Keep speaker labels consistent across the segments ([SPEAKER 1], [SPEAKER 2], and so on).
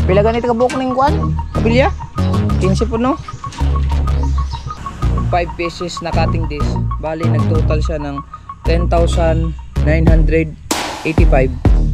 [SPEAKER 1] Pila ganito ka buhok ng kuan? Kabilya? 15 po no? 5 pieces na cutting disc. Bali nagtotal siya ng 10,985.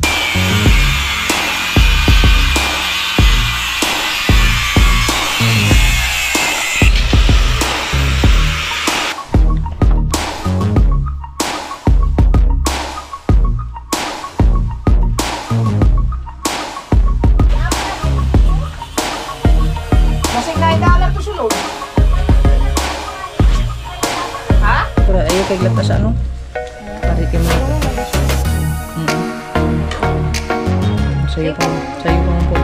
[SPEAKER 1] Ayaw kay glata sa ano? Tarikin mo ito. Sayo pa po.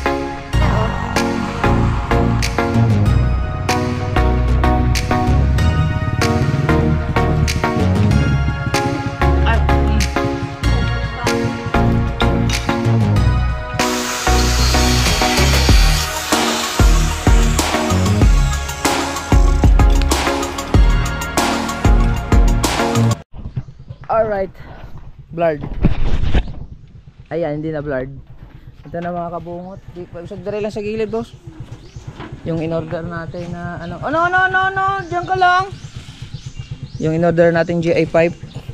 [SPEAKER 1] Alright, blurred. Ayan, hindi na blurred. Ito na mga kabungot. Usag dali lang sa gilid, boss. Yung in-order natin na ano. Oh, no. Diyan ka lang. Yung in-order natin GI pipe.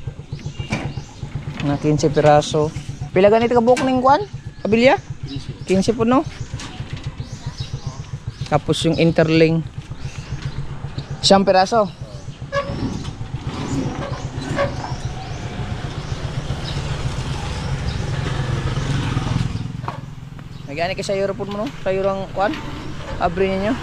[SPEAKER 1] Na 15 piraso. Pila ganito ka buhok ng kuan? Kabilya? 15 po no? Tapos yung interlink 1 piraso. Nagani ka sa euro po mo no? Sa euro ang kuan? Abre ninyo.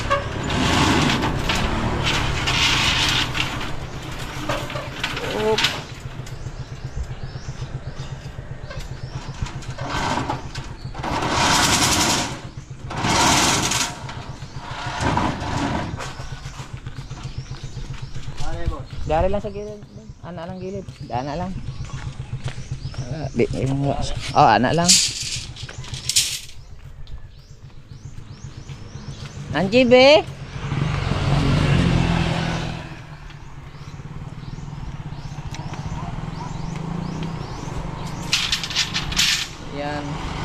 [SPEAKER 1] Dari lang sa gilid. Anak lang gilid. Anak lang. Oh, anak lang. Anji be. Yan.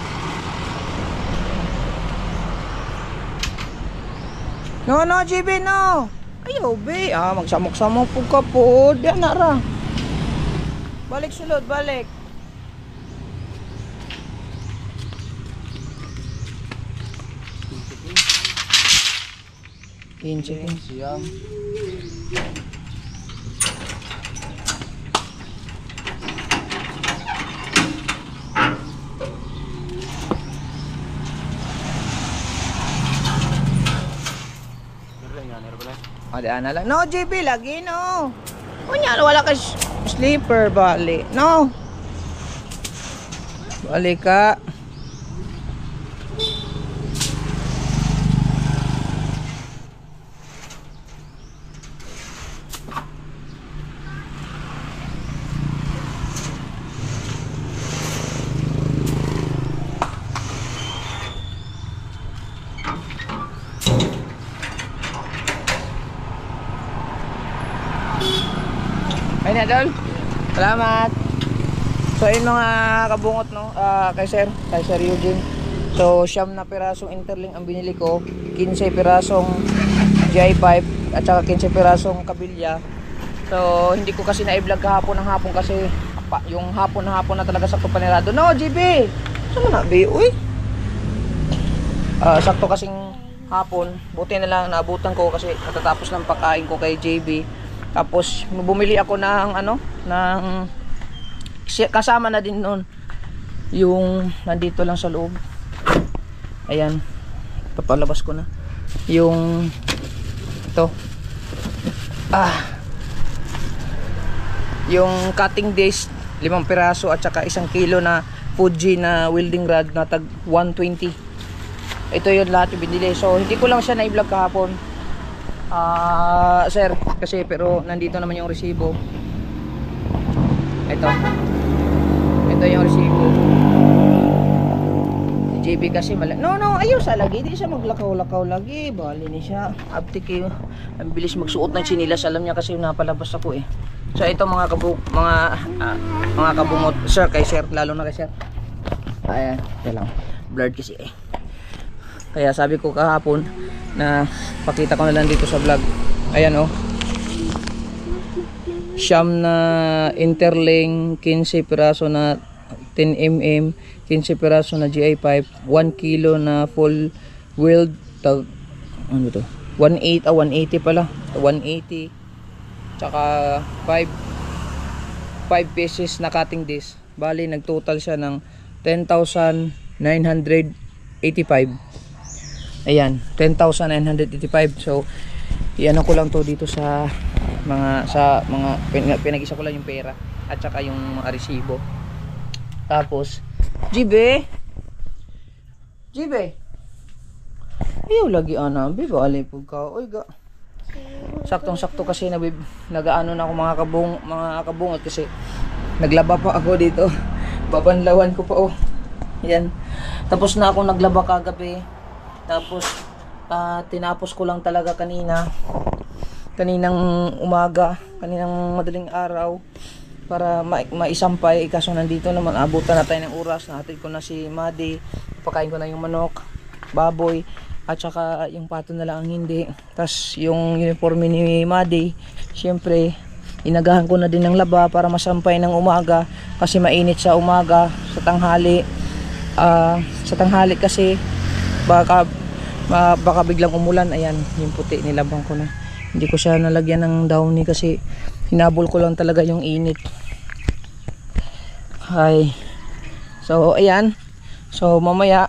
[SPEAKER 1] No, GB, no. Ayaw be. Magsamok-samok po ka po. Diyan na ra. Balik sulod, balik. Inche siang. Ada ana lang. No, JB lagi no. Kunya wala ka sleeper bali. No. Balik ka. Ay na dol. Salamat. So ayun mga kabungot no, kay Sir Eugene. So 9 na pirasong interlink ang binili ko, 15 pirasong GI pipe at saka 15 pirasong kabilya. So hindi ko kasi na-i-vlog kahapon ng hapon kasi yung hapon na talaga sakto panirado. No, GB. Saan mo na be? Uy. Sakto kasing hapon. Buti na lang naabutan ko kasi natatapos ng pagkain ko kay JB. Tapos bumili ako ng kasama na din noon yung nandito lang sa loob. Ayan, papalabas ko na yung ito yung cutting disc 5 piraso at saka 1 kilo na Fuji na welding rod na tag 120. Ito yung lahat yung binili. So hindi ko lang siya na-i-vlog kahapon sir, kasi pero nandito naman yung resibo. Ito yung resibo. Si JB kasi no, ayos lagi, di siya maglakaw-lakaw lagi, bali ni siya. Aptik eh, ang bilis magsuot ng sinilas, alam niya kasi napalabas ako eh. So ito mga kabungot, sir, kay sir, lalo na kay sir. Ayan, ito lang, blurred kasi eh. Kaya sabi ko kahapon na pakita ko na lang dito sa vlog. Ayan oh. Siyam na interlink, 15 piraso na 10mm, 15 piraso na GI pipe, 1 kilo na full weld, ano to? 180 pala. 180. Tsaka 5 pieces na cutting disc. Bali nagtotal siya ng 10,985. Ayan, 10,985. So, iano ko lang to dito sa mga pinag-isa ko lang yung pera at saka yung mga resibo. Tapos, Jibe. Ayaw lagi ana, biba alay pug ka. Oy ga. Saktong-sakto kasi nagaano na ako mga kabungot kasi naglaba pa ako dito. Babanlawan ko pa oh. Yan. Tapos na ako naglaba kagabi. Tapos tinapos ko lang talaga kaninang umaga, kaninang madaling araw para maisampay. Kaso nandito naman abutan na tayo ng oras. Nahatid ko na si Madi, pakain ko na yung manok, baboy, at saka yung pato na lang ang hindi. Tapos yung uniforme ni Madi, syempre inagahan ko na din ng laba para masampay ng umaga kasi mainit sa umaga. Sa tanghali kasi baka biglang umulan. Ayan yung puti, nilabang ko na, hindi ko siya nalagyan ng downy kasi hinabol ko lang talaga yung init. Hi. So ayan, so mamaya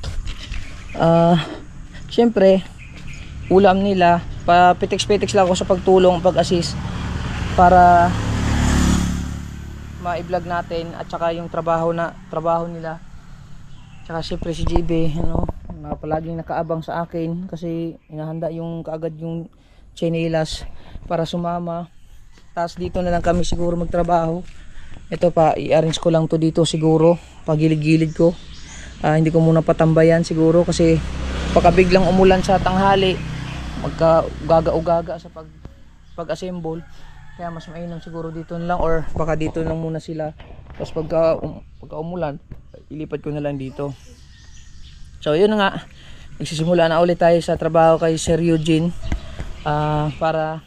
[SPEAKER 1] syempre ulam nila, papitiks-petiks lang ako sa pagtulong, pag-assist para ma-vlog natin at saka yung trabaho nila. Tsaka syempre si JB, na palaging nakaabang sa akin kasi inahanda yung kaagad yung chinelas para sumama. Tapos dito na lang kami siguro magtrabaho. Ito pa, i-arrange ko lang to dito siguro, pagilid-gilid ko. Hindi ko muna patambayan siguro kasi baka biglang umulan sa tanghali, magka-ugaga-ugaga sa pag-assemble. Kaya mas mainam siguro dito na lang, or baka dito lang muna sila. Tapos pagka umulan, ilipat ko na lang dito. So yun na nga, nagsisimula na ulit tayo sa trabaho kay Sir Eugene para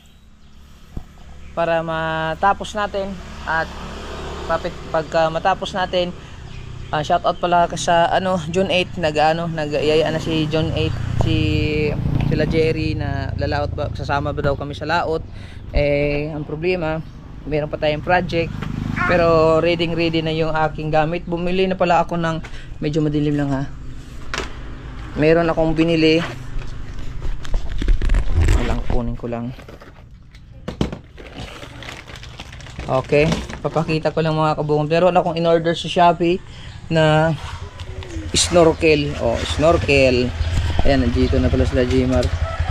[SPEAKER 1] matapos natin. At pagka matapos natin, shout out pala sa June 8, nag-iyaya na si June 8 sila Jerry na lalaot ba, sasama ba daw kami sa laot. Ang problema, meron pa tayong project, pero ready na yung aking gamit. Bumili na pala ako ng, medyo madilim lang ha, meron akong binili, kunin ko lang. Okay, papakita ko lang mga kabungod. Meron akong in-order sa Shopee na snorkel. Snorkel. Ayan, nandito na pala sila Gmar.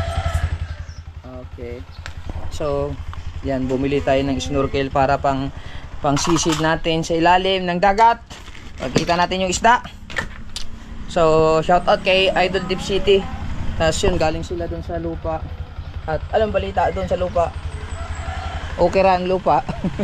[SPEAKER 1] Okay, so yan, bumili tayo ng snorkel para pang sisid natin sa ilalim ng dagat. Pagkita natin yung isda. So shout out kay Idol Deep City. Tapos yun, galing sila doon sa lupa. At alam balita doon sa lupa, okay ra ang lupa.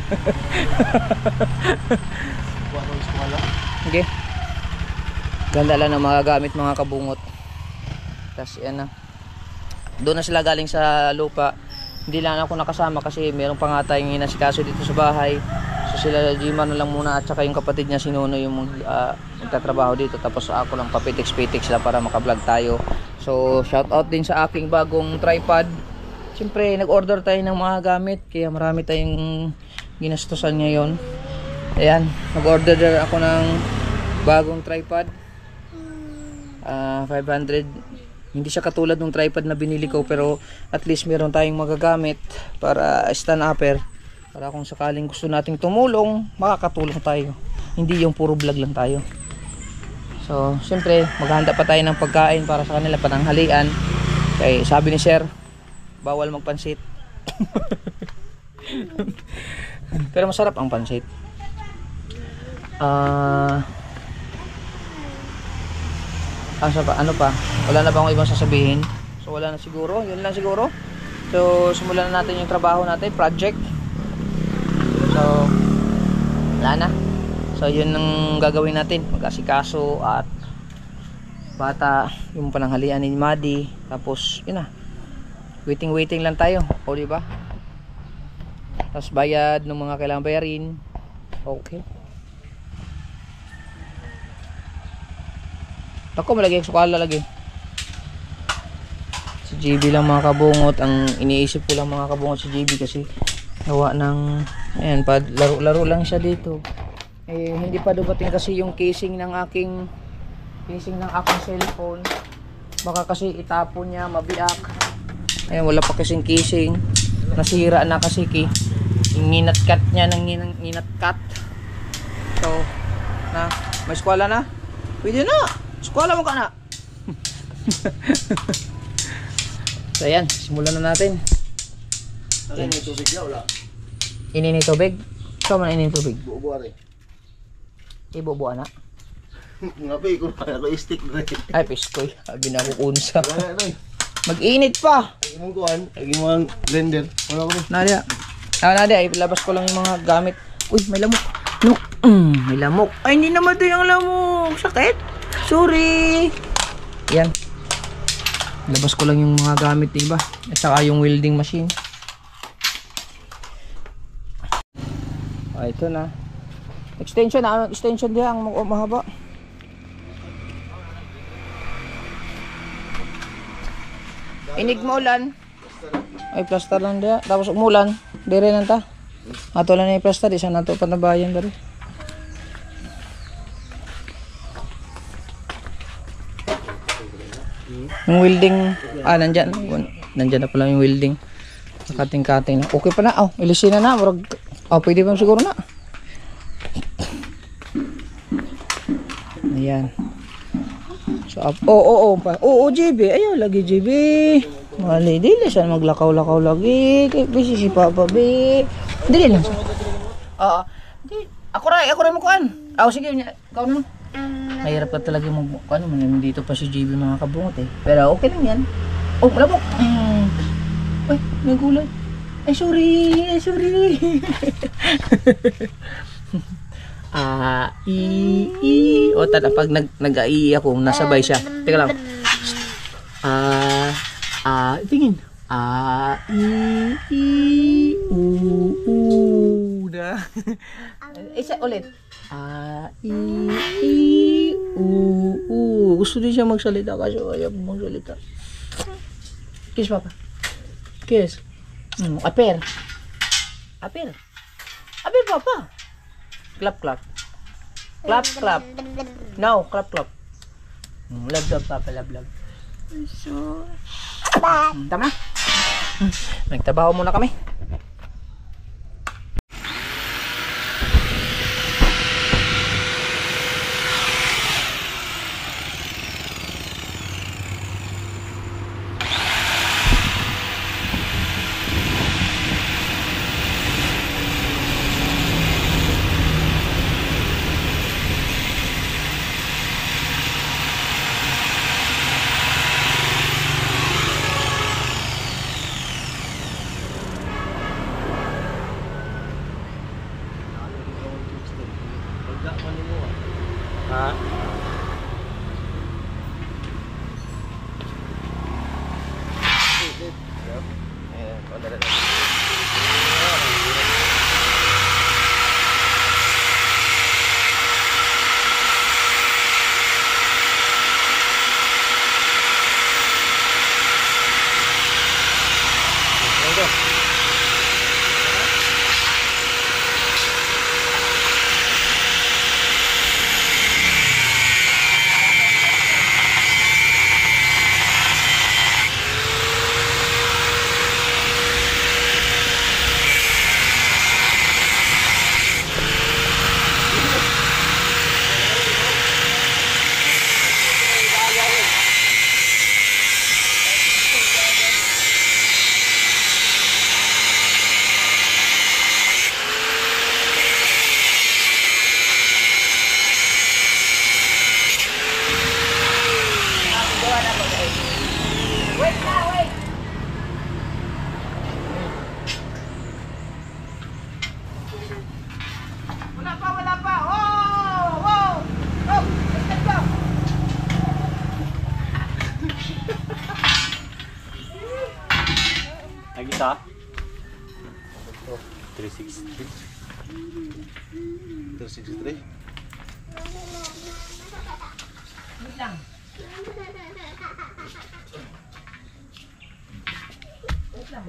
[SPEAKER 1] Okay, ganda lang ng mga gamit mga kabungot. Tapos yan na, doon na sila galing sa lupa. Hindi lang ako nakasama kasi meron pa nga tayong inasikaso dito sa bahay. So sila Gmar na lang muna at saka yung kapatid niya si Nono yung magtatrabaho dito. Tapos ako lang papitiks-petiks sila para makablog tayo. So shout out din sa aking bagong tripod. Siyempre nag-order tayo ng mga gamit kaya marami tayong ginastusan ngayon. Ayan, nag-order ako ng bagong tripod. 500. Hindi siya katulad ng tripod na binili ko, pero at least meron tayong magagamit para stand upper, para kung sakaling gusto nating tumulong, makakatulong tayo, hindi yung puro vlog lang tayo. So siyempre maghahanda pa tayo ng pagkain para sa kanila, pananghalian. Kaya sabi ni Sir, bawal magpansit. Pero masarap ang pansit. Ano pa? Wala na ba akong ibang sasabihin? So wala na siguro, yun lang siguro. So simulan na natin yung trabaho natin, project. So wala na. So yun ang gagawin natin, mag-asikaso at bata, yung pananghalian ni Madi. Tapos yun na, waiting lang tayo, o diba? Tapos bayad ng mga kailangan bayarin. Okay. Ako malagay sukala lagi. Si JB lang mga kabungot, ang iniisip ko lang mga kabungot si JB kasi gawa ng ayan, laro lang siya dito. Eh hindi pa dumating kasi yung casing ng aking cellphone. Baka kasi itapon niya, mabiak. Ayan, wala pa kasing casing. Nasira na kasi ninat-cut niya ng ninat-cut. So, na, may eskwela na? Pwede na! Eskwela mo ka na! So, ayan, simulan na natin.
[SPEAKER 2] Ano yung tubig na, wala?
[SPEAKER 1] Inini tubig? Ikaw man inini tubig?
[SPEAKER 2] Buo-buo rin.
[SPEAKER 1] Ibubuan na?
[SPEAKER 2] Ngapi, kung ako stick na rin.
[SPEAKER 1] Ay, piskoy. Sabi na ako unsa.
[SPEAKER 2] Wala na rin.
[SPEAKER 1] Mag-init pa!
[SPEAKER 2] Lagi mong kuhan, lagi mong blender. Wala ko rin.
[SPEAKER 1] Nadia. Nadia, ilabas ko lang yung mga gamit. Uy, may lamok. No. May lamok. Ay, hindi naman ito yung lamok. Sakit. Sorry. Yan. Ilabas ko lang yung mga gamit, diba? At saka yung welding machine. Ah, ito na. Extension na. Extension diya ang mahaba. Inig mo ulan. Ay, plaster lang diya. Tapos umulan. Dire lang ta. Ato lang na yung plaster. Isa na ito panabayan dari. Yung welding. Ah, nandyan. Nandyan na pala yung welding. Nakating-kating na. Okay pa na. Oh, ilisin na. Oh, pwede pa siguro na. Ayan. So, oo, JB. Ayaw lagi, JB. Mali, dili siya maglakaw-lakaw lagi. Kaya busy si Papa, B. Dili lang siya. Oo. Ako rin mo kuhan. Sige, ikaw naman. Mahirap ka talaga ano man, dito pa si JB mga kabungot eh. Pero okay lang yan. Oh, malabok. Uy, may gulay. Ay, sorry. O tada pag nag-ai ako nasabay siya. Teka lang. Tingin. Na. Isa ulit. Gusto din siya magsalita kasi ayaw magsalita. Kiss papa. Kiss. Aper papa. Clap. No, clap. Love, papa, love. So, tama. Nagtrabaho muna kami.
[SPEAKER 3] Isa? 360.
[SPEAKER 2] 363.
[SPEAKER 1] Wait lang. Wait lang.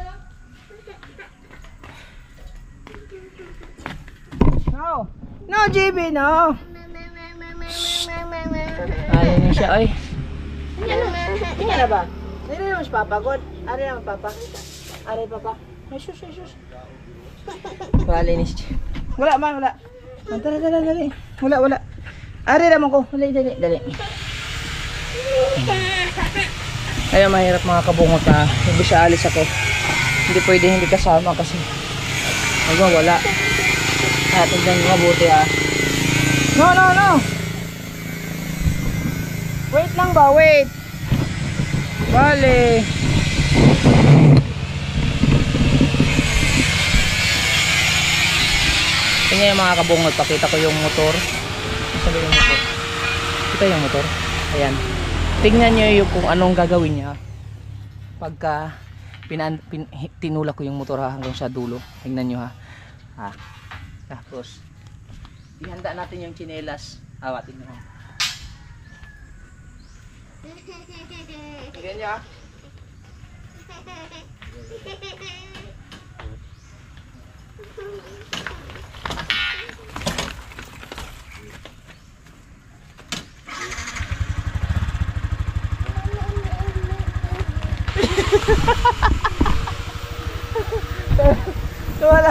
[SPEAKER 1] No. No, JB, no. Ayaw niya siya, ay. Hindi na ba? Hindi na mas papagod. Ari naman, papa. Ari, papa. Ay, sus, ay, sus. Walinis siya. Wala man, wala. Tara, dali. Wala. Ari naman ko. Dali. Ayaw, mahirap mga kabungot na. Hindi siya alis ako. Hindi pwede hindi kasama kasi wala. Tignan nyo mabuti No. Wait lang ba? Wait. Bale. Tingnan yung mga kabungot. Pakita ko yung motor. Sabi yung motor. Kita yung motor. Ayan. Tingnan nyo yung kung anong gagawin niya pagka tinulak ko yung motor hanggang sa dulo. Tingnan nyo ha. Tapos ihanda natin yung tsinelas. Tingnan nyo. Tingnan nyo ha. Wala.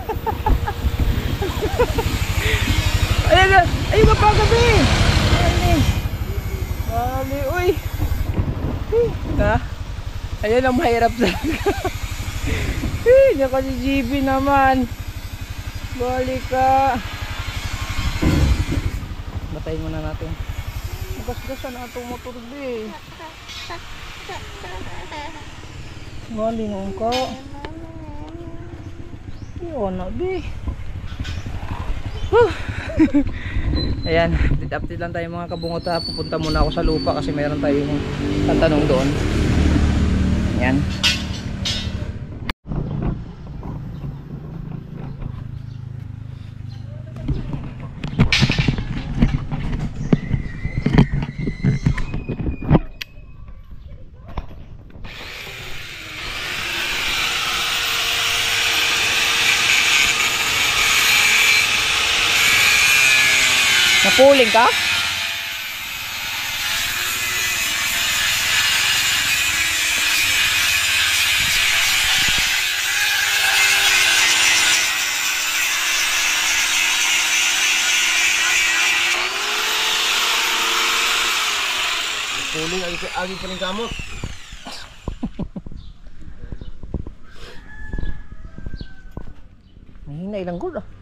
[SPEAKER 1] Ayun ka pa gabi. Bali, uy. Ayun ang mahirap sa. Diyan kasi GB naman. Balik ka. Batayin muna natin. Magasgasan na itong motor be. Galing ko. Yun na be. Ayan, update lang tayo mga kabungot ha. Pupunta muna ako sa lupa kasi meron tayong tatanong doon. Ayan. Napuling ka?
[SPEAKER 2] Puling agi pa rin kamot.
[SPEAKER 1] Mahina ilang gud ah.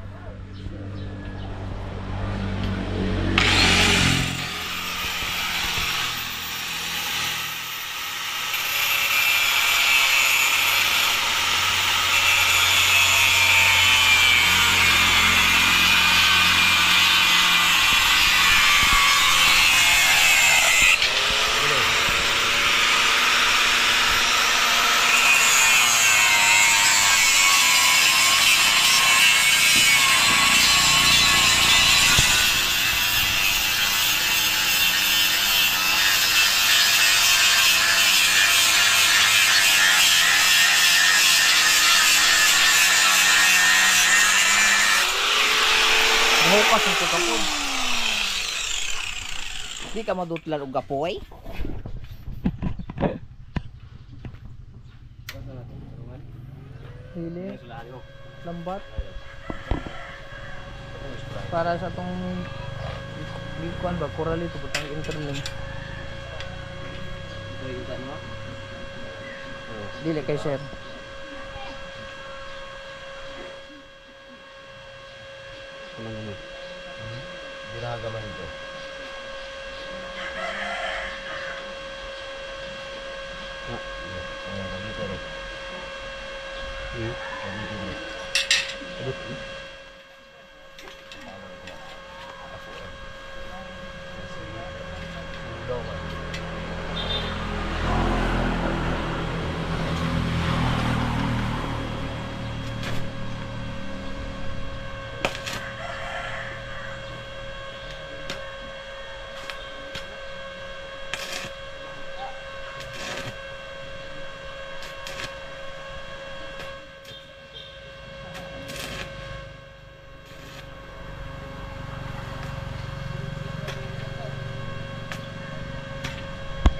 [SPEAKER 1] Bukas ang kapon. Di ka madutlan og gapoy. Hili. Lambat. Para sa tong bikuan ba coral ito butang interlink. Dili kay sir.
[SPEAKER 2] Ginagaman ito. Dito rin.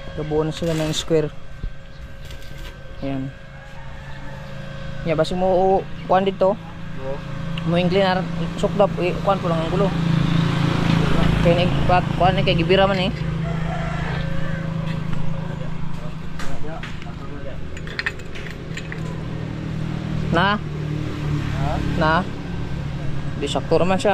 [SPEAKER 1] Gabuo na sila ng square. Ayan. Yeah, basi mo kuan dito. Mo incliner suklap kuan po lang ang gulo. Kaya nagpat kuan kay gibira man eh. Na? Di sakto naman siya.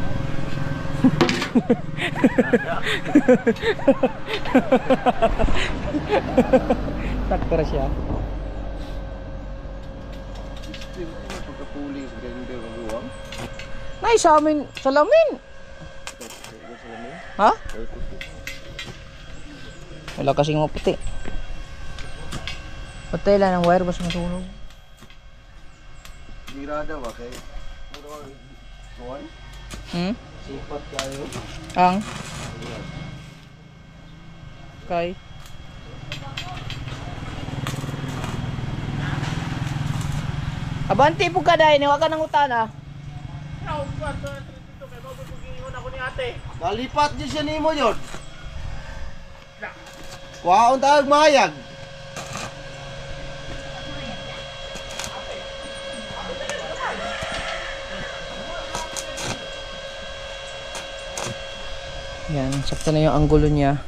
[SPEAKER 1] Sakto na siya.
[SPEAKER 2] Pagkapuling sa grinder ng buwang.
[SPEAKER 1] Nay, sa amin, salamin. Ha? Wala kasing maputi. Patay lang ng wire, basta masunog.
[SPEAKER 2] Birada ba kay? Kuwan? Sipat kayo.
[SPEAKER 1] Ang? Kay? Abanti po ka dahil, niwa ka ng utana.
[SPEAKER 2] Nalipat din siya nimo yun. Kuhaon tawag mayag.
[SPEAKER 1] Yan, sakto na yung anggulo niya.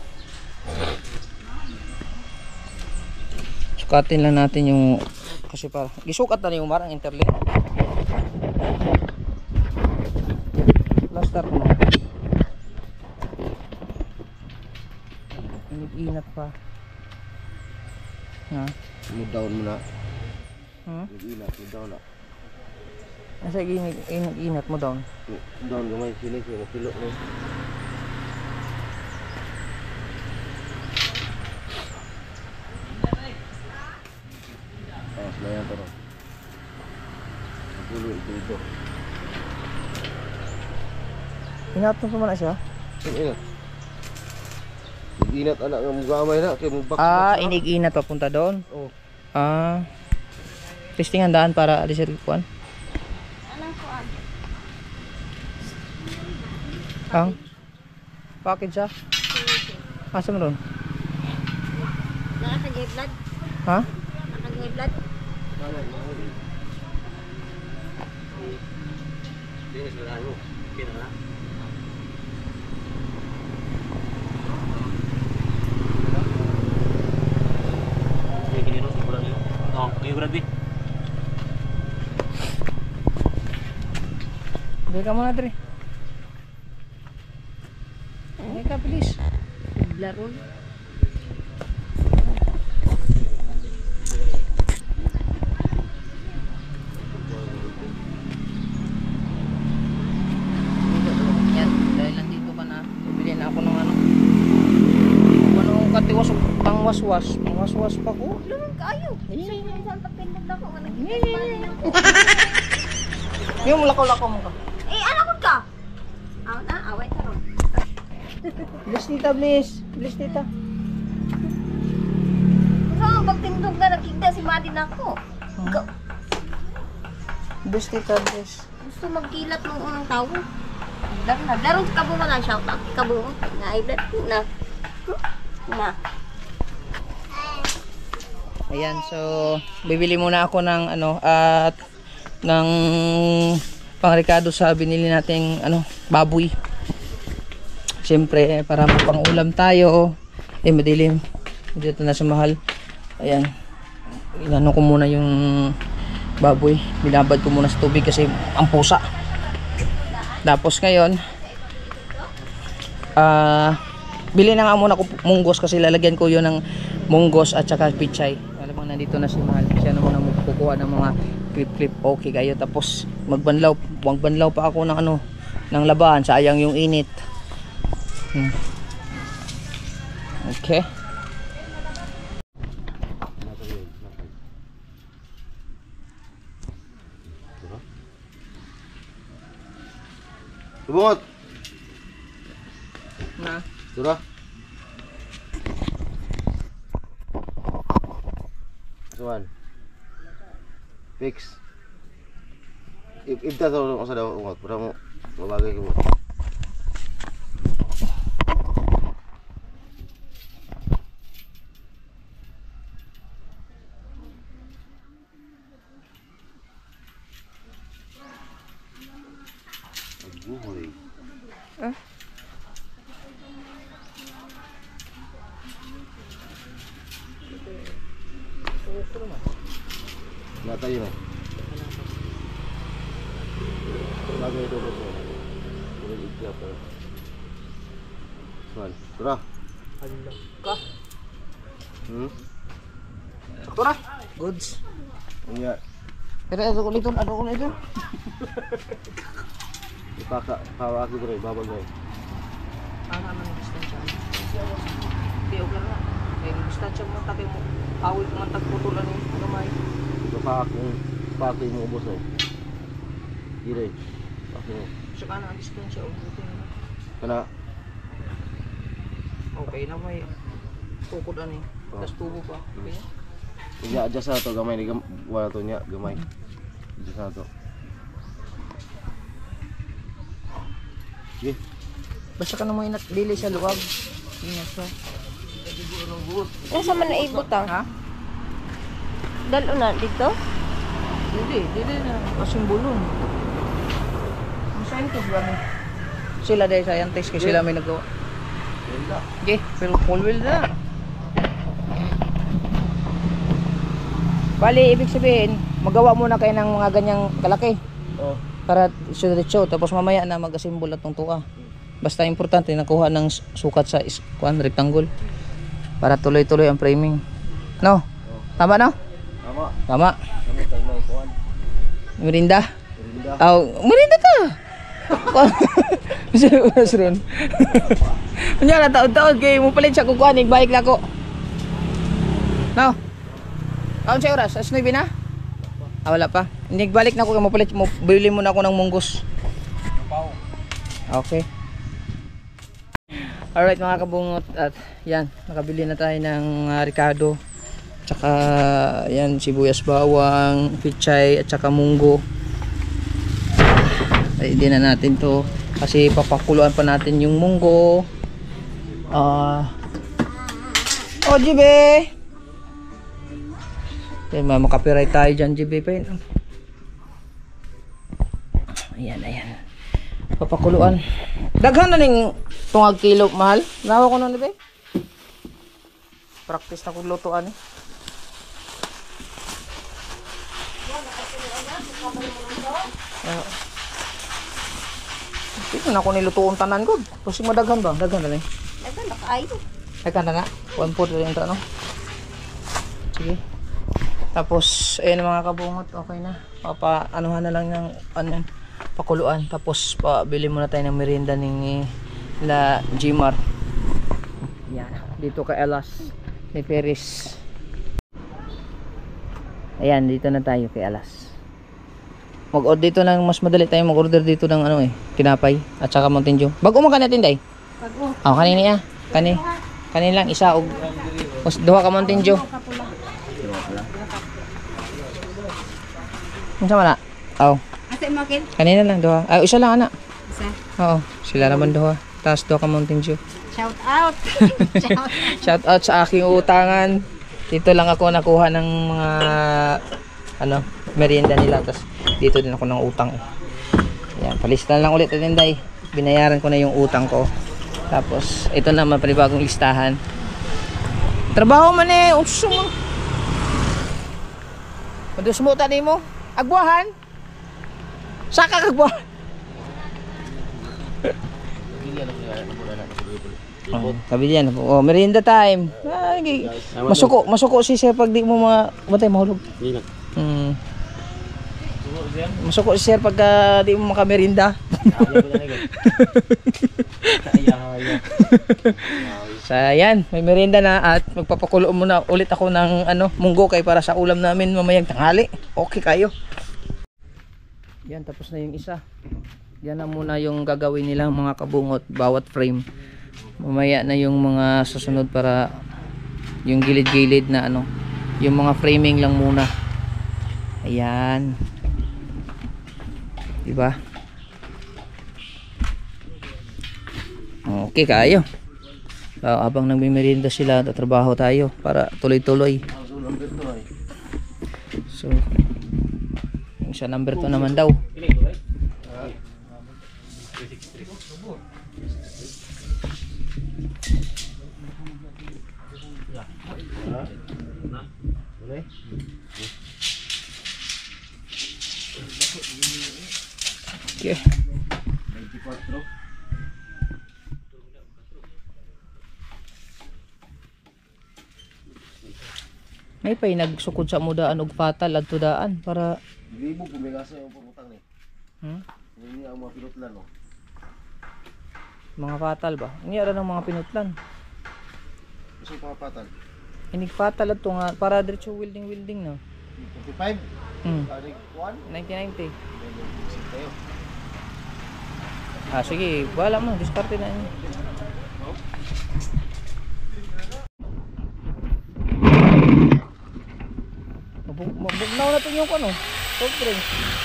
[SPEAKER 1] Sukatin lang natin yung kasi para gisukat na yung marang interlink. Plaster mo. Init pa. Ha?
[SPEAKER 2] Down mo na.
[SPEAKER 1] Hmm?
[SPEAKER 2] Down na.
[SPEAKER 1] Nasa init mo down.
[SPEAKER 2] Down gamay sini sa kilo ni. Layan taro. Pulo ito.
[SPEAKER 1] Inat mo pa man na siya?
[SPEAKER 2] Ingat. Ingat anak ng gamay na kay mo box.
[SPEAKER 1] Inig-inat papunta doon.
[SPEAKER 2] Oh.
[SPEAKER 1] Testing handaan para alisir kuan.
[SPEAKER 3] Anong kuan?
[SPEAKER 1] Ang package siya. Asa mo doon?
[SPEAKER 3] Nakaka-blood?
[SPEAKER 1] Ha?
[SPEAKER 3] Nakaka-blood?
[SPEAKER 1] Hindi ka muna, Dre. Hindi ka, please.
[SPEAKER 3] Laron.
[SPEAKER 1] Yan, dahil nandito ka na, bibili na ako ng ano. Anong katiwas, pangwaswas pa ko.
[SPEAKER 3] Laron kayo. Saan pagpindad na ako?
[SPEAKER 1] Yung lakaw-lakaw mo ka.
[SPEAKER 3] Eh, anak ka! Away ka ron.
[SPEAKER 1] Please, tita, please. Please, tita.
[SPEAKER 3] So, pagtindog na nakikita si Madi na ako.
[SPEAKER 1] Please, tita, please.
[SPEAKER 3] Gusto magkilat ng unang tao. Laron sa kabungan na shout out. Kabungan. Na-iblat ko na. Na.
[SPEAKER 1] Ayan, so bibili muna ako ng ano at ng pangrekado sa binili nating ano baboy. Siyempre para mapang-ulam tayo. Madilim. Dito na sa mahal. Ayan. Inano ko muna yung baboy. Binabad ko muna sa tubig kasi ang pusa. Tapos ngayon bili na nga muna ko munggos kasi lalagyan ko yun ng munggos at saka pichay. Alam mo nandito na si Mahal. Siya na muna magkukuha ng mga clip okay kayo. Tapos magbanlaw pa ako ng ano ng labahan. Sayang yung init. Okay.
[SPEAKER 2] Subot.
[SPEAKER 1] Na.
[SPEAKER 2] Surah. Suan. Fix. Ibta sa sa daw ungot para mo mabagay ko.
[SPEAKER 1] sakto naman.
[SPEAKER 2] Wala tayo na. Bagay ito ba siya? Tulad itlap pero. Saan? Tara.
[SPEAKER 1] Hala ka.
[SPEAKER 2] Sakto na.
[SPEAKER 1] Goods.
[SPEAKER 2] Ano yan?
[SPEAKER 1] Pero ano ko nito?
[SPEAKER 2] Ipakawaki ko rin, babagay.
[SPEAKER 1] Ano naman yung distansya? Hindi, okay na. Eh, distansya mo, takay mo. Awit mo ang tagputulan yung gamay.
[SPEAKER 2] Ipakawaki mo ubos eh. Dire. Paki mo.
[SPEAKER 1] Saka na ang distansya.
[SPEAKER 2] Kana.
[SPEAKER 1] Okay na may tukod ano eh. Tapos tubo pa. Okay na.
[SPEAKER 2] Iya-adjust na to gamay. Wala to niya, gamay. Adjust na to. Sige.
[SPEAKER 1] Basta ka na mo inatbili sa luwag. Yun siya.
[SPEAKER 3] Nasa man na ibot ah.
[SPEAKER 1] Ha?
[SPEAKER 3] Dalo na dito?
[SPEAKER 1] Dili na. Kasing bulon. Ang scientist ba sila dahil scientist kasi sila may nagawa. Okay, pero full wheel na. Bali, ibig sabihin, magawa muna kayo ng mga ganyang kalaki.
[SPEAKER 2] Oh.
[SPEAKER 1] Para diretso, tapos mamaya na mag-assemble at tuwa. Basta importante nakuha ng sukat sa rectangle para tuloy-tuloy ang framing. No? Tama no?
[SPEAKER 2] Tama.
[SPEAKER 1] Tama.
[SPEAKER 2] Kami tayo na ikuan.
[SPEAKER 1] Merinda.
[SPEAKER 2] Merinda.
[SPEAKER 1] Oh, merinda ta. Bisa uras ron. Unya na taon-taon kay mo palit sa kukuan balik na ko. No. Kaon sa oras, as 9 na? Ah, wala pa. Hindi balik na ko kay mo palit mo bili muna ako ng munggos. Okay. Alright mga kabungot, at yan, nakabili na tayo ng Ricardo. Tsaka yan, sibuyas bawang, pichay at tsaka munggo. Ready na natin to kasi papakuluan pa natin yung munggo. Oh jibe. Makapiray tayo dyan jibe pa yun. Ayan. Papakuluan. Daghan na ning tungag kilo mahal. Nawa ko na be. Practice na kong lutuan eh. Ito na ko nilutuon tanan ko. Kasi madaghan ba? Daghan na rin.
[SPEAKER 3] Daghan na kaayo.
[SPEAKER 1] Daghan na na. 1/4 rin ito, no? Sige. Tapos, ayun mga kabungot. Okay na. Anuhan na lang ng pakuluan. Tapos, bili muna tayo ng merienda ni La Gmar. Yan. Dito kay Alas. Ni Ferris. Ayan, dito na tayo kay Alas. Mag-order dito lang, mas madali tayo mag-order dito ng tinapay at saka Mountain Dew. Bago mo kanatin day?
[SPEAKER 3] Bago.
[SPEAKER 1] Oh, kanini ah. Kanin lang isa og duha ka Mountain Dew. Unsa man na? Oh.
[SPEAKER 3] Asa mo kin?
[SPEAKER 1] Kanina lang duha. Ay, isa lang ana.
[SPEAKER 3] Isa.
[SPEAKER 1] Oo, sila naman duha. Tapos duha ka Mountain Dew.
[SPEAKER 3] Shout out.
[SPEAKER 1] Shout out sa aking utangan. Dito lang ako nakuha ng mga merienda nila. Tapos dito din ako ng utang eh. Ayan, palistahan lang ulit natin day. Binayaran ko na yung utang ko. Tapos ito naman panibagong listahan. Trabaho man eh. Uso mo. Madus mo tani mo. Agbuahan. Saka kagbuahan. Kabili yan. Oh, merienda time. Masuko si sir pag di mo matay mahulog. Masuko si sir pag di mo makamerinda. So yan, may merienda na at magpapakulo muna ulit ako ng munggo kay para sa ulam namin mamayang tanghali. Okay kayo. Yan, tapos na yung isa. Yan na muna yung gagawin nila mga kabungot, bawat frame. Mamaya na yung mga susunod para yung gilid-gilid na yung mga framing lang muna. Ayan. Diba? Okay kayo. Habang nagmimerienda sila, tatrabaho tayo para tuloy-tuloy. So, yung sa number 2 naman daw.
[SPEAKER 2] Okay.
[SPEAKER 1] Okay.
[SPEAKER 2] 24.
[SPEAKER 1] May pay nagsukod sa mudaan og fatal adto daan para
[SPEAKER 2] Libo pumigasa yung pangutang ni.
[SPEAKER 1] hmm?
[SPEAKER 2] Hindi ang mga pinutlan no.
[SPEAKER 1] Mga fatal ba? Niya ra ng mga pinutlan.
[SPEAKER 2] Kasi yung pangapatan.
[SPEAKER 1] Inig fatal adto nga para diretso welding no.
[SPEAKER 2] 45.
[SPEAKER 1] Hmm.
[SPEAKER 2] Kuan.
[SPEAKER 1] 1990.
[SPEAKER 2] Isip tayo.
[SPEAKER 1] Ah sige, wala mo, diskarte na niyo. Mabugnaw na to yung ano, soft drinks.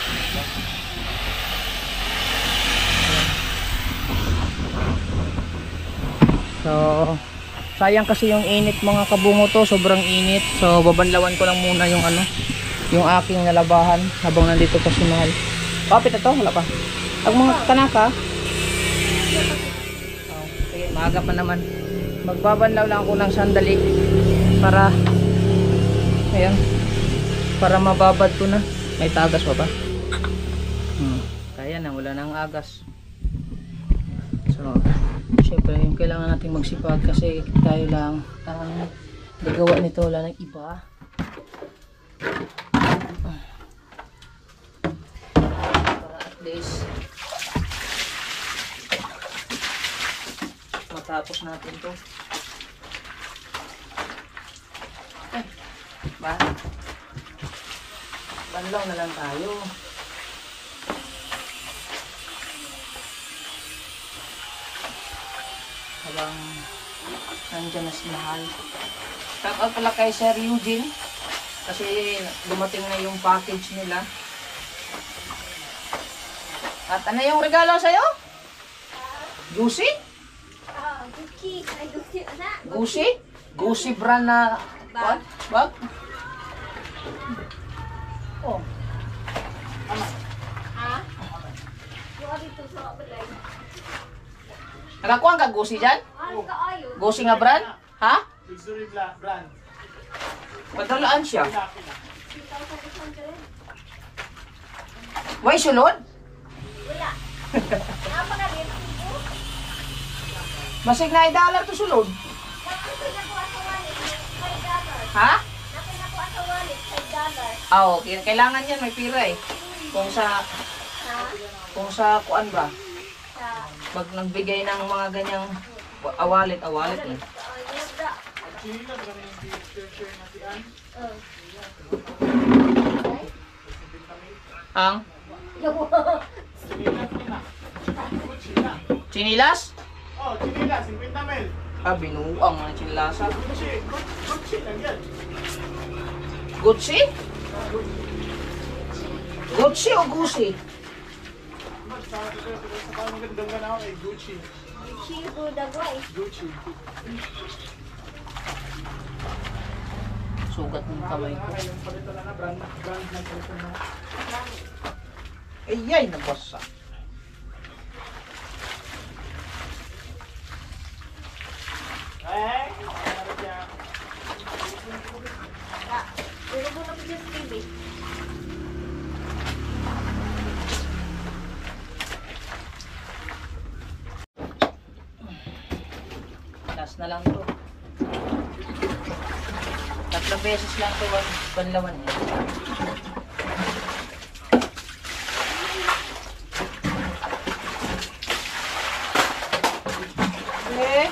[SPEAKER 1] So, sayang kasi yung init mga kabungo to, sobrang init. So, babanlawan ko lang muna yung ano, yung aking nalabahan habang nandito pa si Mahal. Kapit na to, wala pa. Ang mga kanaka, oh, sige, maaga pa naman. Magbabanlaw lang ako ng sandali para, ayan, para mababad ko na. May tagas pa ba? Kaya na, wala nang agas. So, syempre yung kailangan natin magsipag kasi tayo lang ang nagawa nito, wala nang iba. Para at least matapos natin to. Ba? Banlaw na lang tayo. Habang nandiyan na si Mahal. Shout out pala kay Sir Eugene kasi dumating na yung package nila. At ano yung regalo sa'yo? Gucci?
[SPEAKER 3] Gucci. Ay, Gucci. Ano?
[SPEAKER 1] Gucci? Gucci brand na what? Bag? Oh.
[SPEAKER 3] Ha? Yung dito sa balay.
[SPEAKER 1] Nakakuha ka Gucci dyan?
[SPEAKER 3] Ano ka ayo?
[SPEAKER 1] Gucci nga brand? Ha?
[SPEAKER 4] Luxury brand.
[SPEAKER 1] Padalaan siya.
[SPEAKER 3] 2,600.
[SPEAKER 1] May sulod?
[SPEAKER 3] Wala. Apa ka rin?
[SPEAKER 1] Masig na $1 to sulod.
[SPEAKER 3] Nakita na ko sa wallet, $5.
[SPEAKER 1] Ha?
[SPEAKER 3] Nakita ko sa wallet, $5.
[SPEAKER 1] Ah, okay. Kailangan yan, may pira eh. Kung sa kuan ba?
[SPEAKER 3] Sa
[SPEAKER 1] Pag nagbigay ng mga ganyang awalit eh.
[SPEAKER 3] yabda.
[SPEAKER 1] Ang chinilas?
[SPEAKER 4] Oh, chinila, 50 mil.
[SPEAKER 1] Ah, binuang mga chinilasa.
[SPEAKER 4] Gucci lang yan.
[SPEAKER 1] Gucci? Gucci o Gucci?
[SPEAKER 4] Sa parang gandang ganaw ay Gucci.
[SPEAKER 3] Gucci ko dagway.
[SPEAKER 4] Gucci.
[SPEAKER 1] Sugat ng kamay ko.
[SPEAKER 4] Yung palitan na brand ng palitan na.
[SPEAKER 1] Ayay, nabasa.
[SPEAKER 4] Eh, ano siya?
[SPEAKER 3] Pero ko na po sa TV.
[SPEAKER 1] Last na lang to. 3 beses lang to banlawan eh. Okay.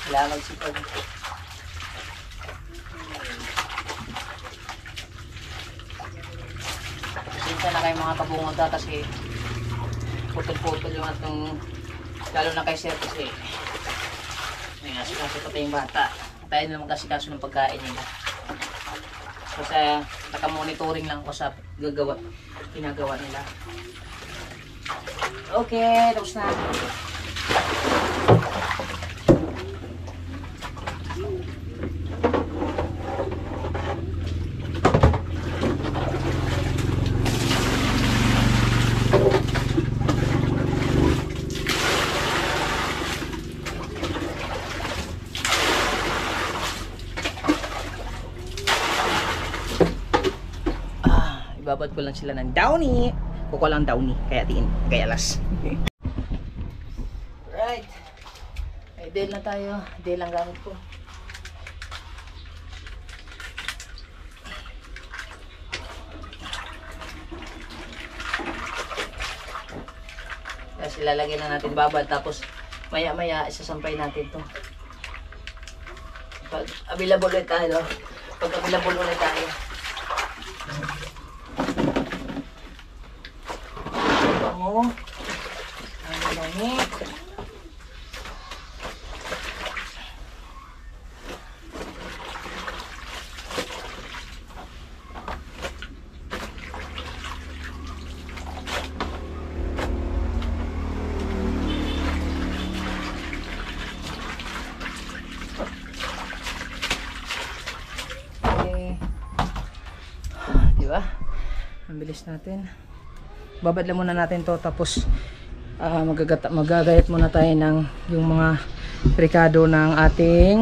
[SPEAKER 1] Kailangan magsipag. Pasensya na kayo mga kabungot kasi putol-putol yung atong lalo na kay sir kasi may asikaso pa tayong bata. Tayo na magkasikaso ng pagkain nila. Kasi naka-monitoring lang ako sa ginagawa nila. Okay, tapos na. Ibabad ko lang sila ng downy. Kuko lang downy. Kaya alas. Right. Ay, Dale na tayo. Dale lang gamit ko. Tapos ilalagay na natin babad. Tapos maya maya isasampay natin to. Pag available ulit tayo. Pag available ulit tayo. Bango. Ang lamig. Diba? Ang bilis natin. Babad lang muna natin to tapos magagayat muna tayo ng yung mga ricado ng ating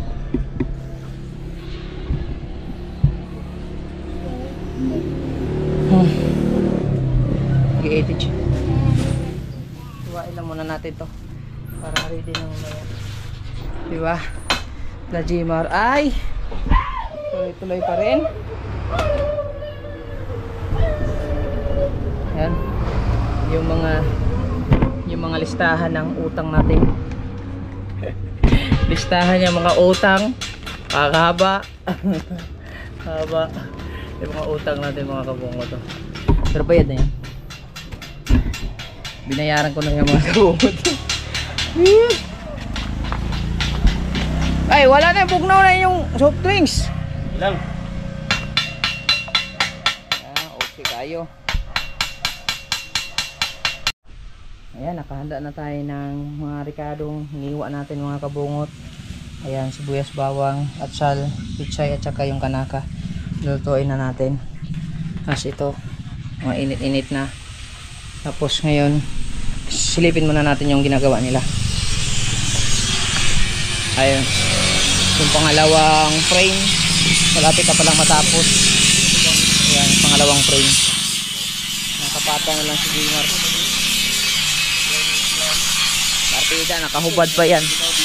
[SPEAKER 1] G80. Tuwain lang muna natin to para ready na mamaya. Diba? Lajimar ay tuloy-tuloy pa rin. Yan. Yung mga listahan ng utang natin. Listahan yung mga utang. Haba. Haba. Yung mga utang natin mga kabungo to. Pero bayad na yan. Binayaran ko na yung mga kabungo to. Ay, wala na yung bugnaw na yung soft drinks.
[SPEAKER 2] Lang.
[SPEAKER 1] Okay kayo. Ayan, nakahanda na tayo ng mga ricadong hiniwa natin mga kabungot. Ayan, sibuyas, bawang, atsal, pichay at saka yung kanaka. Lulutuin na natin. Tapos ito, mga init-init na. Tapos ngayon, silipin muna natin yung ginagawa nila. Ayun, yung pangalawang frame. Malapit na palang matapos. Ayan, pangalawang frame. Nakapata na lang si Gilmar. Partida, nakahubad pa yan.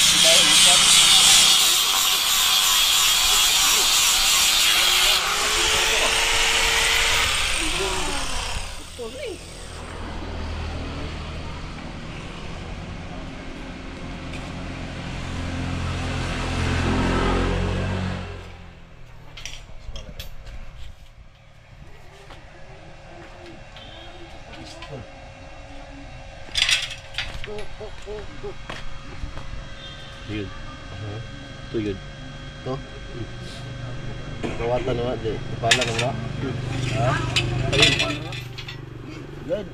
[SPEAKER 2] Yun. Ito yun. Ito? Kawatan naman. Kepala naman. Ha? Ayun. Good.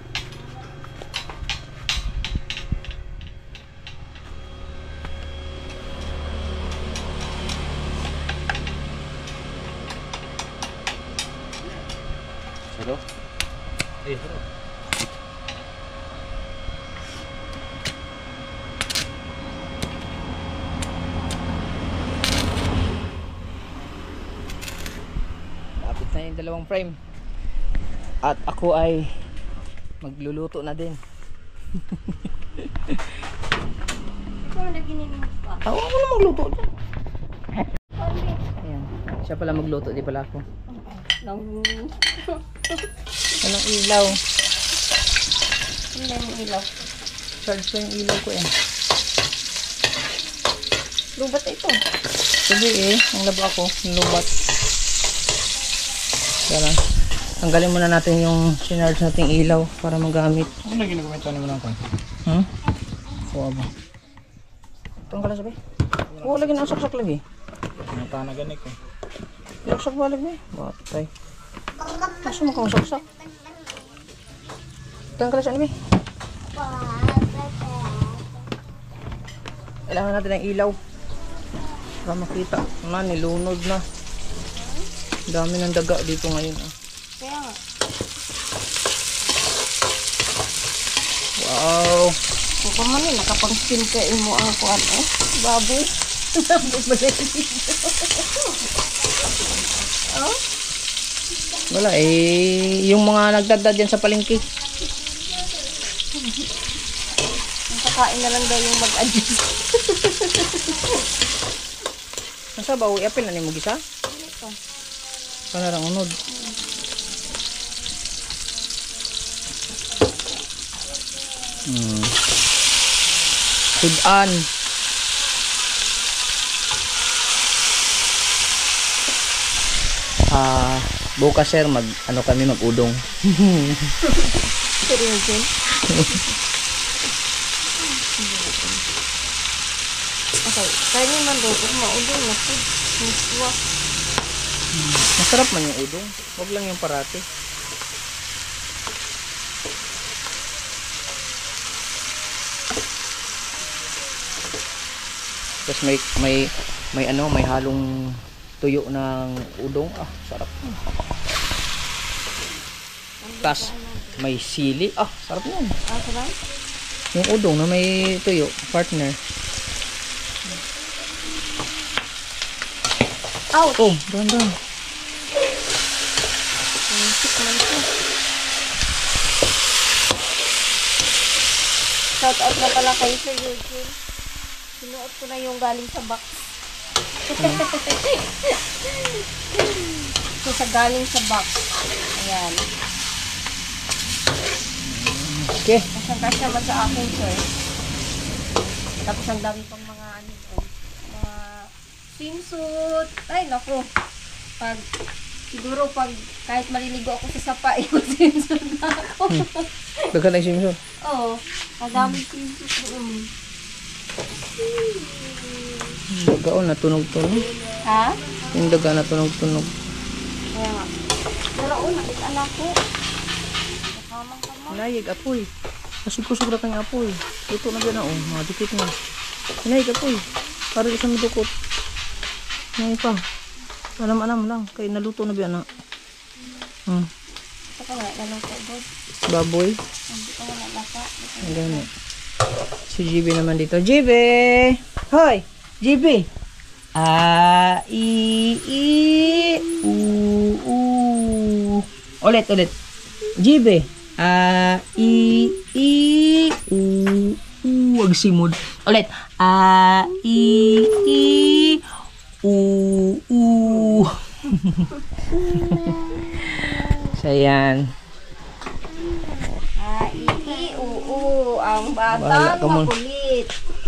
[SPEAKER 2] Sino? Eh, sino?
[SPEAKER 1] Na yung dalawang frame at ako ay magluluto na din.
[SPEAKER 3] Ikaw na gininin pa.
[SPEAKER 1] Ako na magluto dyan. Ayan, siya pala magluto, di pala ako. Anong ilaw?
[SPEAKER 3] Hindi yung ilaw.
[SPEAKER 1] Charge pa yung ilaw ko eh.
[SPEAKER 3] Lubat ito.
[SPEAKER 1] Sige eh, ang labo ako, yung lubat. Kaya tanggalin muna natin yung sinarge nating ilaw para magamit.
[SPEAKER 4] Ano na ginagamit mo lang kan?
[SPEAKER 1] Oo ba? Tanggal na sabi. Oo, lagi na saksak lagi.
[SPEAKER 4] Ang tanagan ko.
[SPEAKER 1] Saksak ba lagi? Batay. Kaso mo kang saksak. Tanggal na siya nabi. Kailangan natin ng ilaw para makita na nilunod na. Dami ng daga dito ngayon.
[SPEAKER 3] Kaya nga.
[SPEAKER 1] Wow.
[SPEAKER 3] Kung ka man nakapang-skin ka mo ang kuwan eh. Baboy. Oh?
[SPEAKER 1] Wala eh, yung mga nagdadad yan sa palengke.
[SPEAKER 3] Ang kakain na lang daw yung mag-adjust.
[SPEAKER 1] Nasa ba? Apil na ni mo gisa?
[SPEAKER 3] Ito.
[SPEAKER 1] Panarang unod. Sudan. Bukas sir kami mag-udong.
[SPEAKER 3] Seryoso? Okay, kaya nyo man doon. Kung maudong na food. Miswa.
[SPEAKER 1] Masarap man yung udong. Huwag lang yung parati. Tapos may halong tuyo ng udong. Sarap. Tapos may sili. Sarap yan.
[SPEAKER 3] Sarap?
[SPEAKER 1] Yung udong na may tuyo, partner.
[SPEAKER 3] Ouch!
[SPEAKER 1] Oh, dahan.
[SPEAKER 3] Tikman ko. Shout out na pala kay Sir Eugene. Sinuot ko na yung galing sa box. So, sa galing sa box. Ayan.
[SPEAKER 1] Okay.
[SPEAKER 3] Kasang-kasya man sa akin, sir. Tapos ang dami pang mga mga swimsuit. Ay, naku. Siguro kahit maliligo ako sa sapa, swimsuit na ako.
[SPEAKER 1] Daghan na yung simson.
[SPEAKER 3] Oo. Ang dami swimsuit doon.
[SPEAKER 1] Dagaon na tunog-tunog.
[SPEAKER 3] Ha?
[SPEAKER 1] Yung daga na tunog-tunog.
[SPEAKER 3] Kaya nga. Pero nakita na ko. Nakamang-kamang.
[SPEAKER 1] Hinayig, apoy. Kasig-kusog na kang apoy. Ito na dyan mga dikit na. Hinayig, apoy. Para isang dukot. Hinayig pa. Alam lang. Kaya naluto na biyan na.
[SPEAKER 3] Ito ka nga, naluto doon.
[SPEAKER 1] Baboy.
[SPEAKER 3] Hindi ka nga nalaka.
[SPEAKER 1] Ang gani. Si GB naman dito. GB! Hoy! GB! Ulit. GB! Wag simod. Ulit. So, yan.
[SPEAKER 3] Ang
[SPEAKER 1] Bahala
[SPEAKER 3] batang
[SPEAKER 1] ka mo.
[SPEAKER 3] makulit.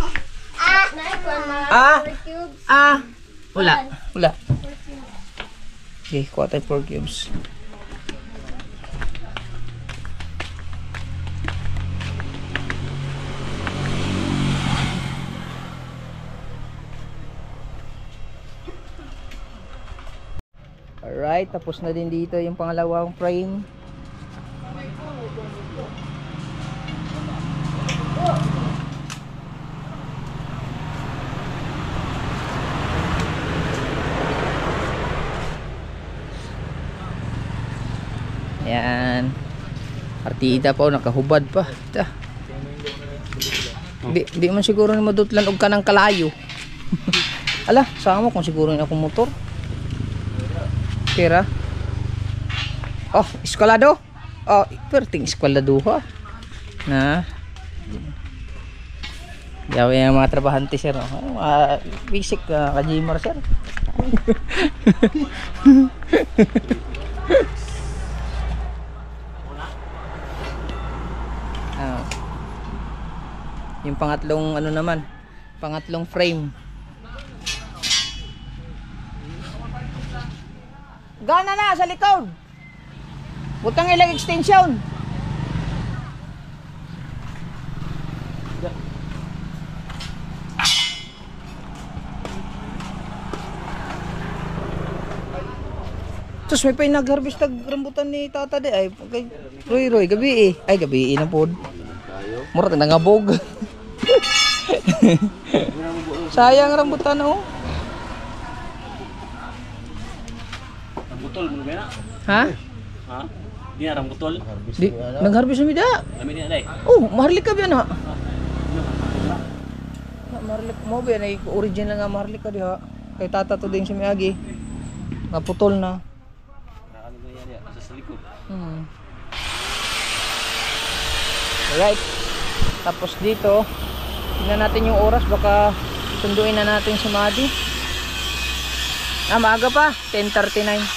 [SPEAKER 1] Wala. Okay, kuha tayo 4 cubes. Alright, tapos na din dito yung pangalawang frame. Ayan. Partida pa, nakahubad pa. Di man siguro ni madutlan og kanang kalayo. Ala, sama kung siguro ni akong motor. Pera. Oh, eskwalado. Oh, perting eskwalado ha. Na. Yaw yung mga trabahante sir. Basic ka-gymmer sir. Yung pangatlong pangatlong frame. Gana na sa likod. Butang ilang extension. Tapos may pinag-harvest rambutan ni tata di ay kay Roy gabi eh. Ay gabi na pod. Mura nangabog. Sayang rambutan oh.
[SPEAKER 4] Butol mo na.
[SPEAKER 1] Ha?
[SPEAKER 4] Ha? Di na butol.
[SPEAKER 1] Di, nag-harvest na mida.
[SPEAKER 4] Lami ni dai.
[SPEAKER 1] Oh, maharlika ba na? Maharlika mo ba na original nga maharlika diha. Kay tata to din si Miyagi. Naputol na.
[SPEAKER 4] Ano ba yan? Sa likod.
[SPEAKER 1] Alright. Tapos dito, tingnan natin yung oras. Baka sunduin na natin si Madi. Maaga pa. 10:39.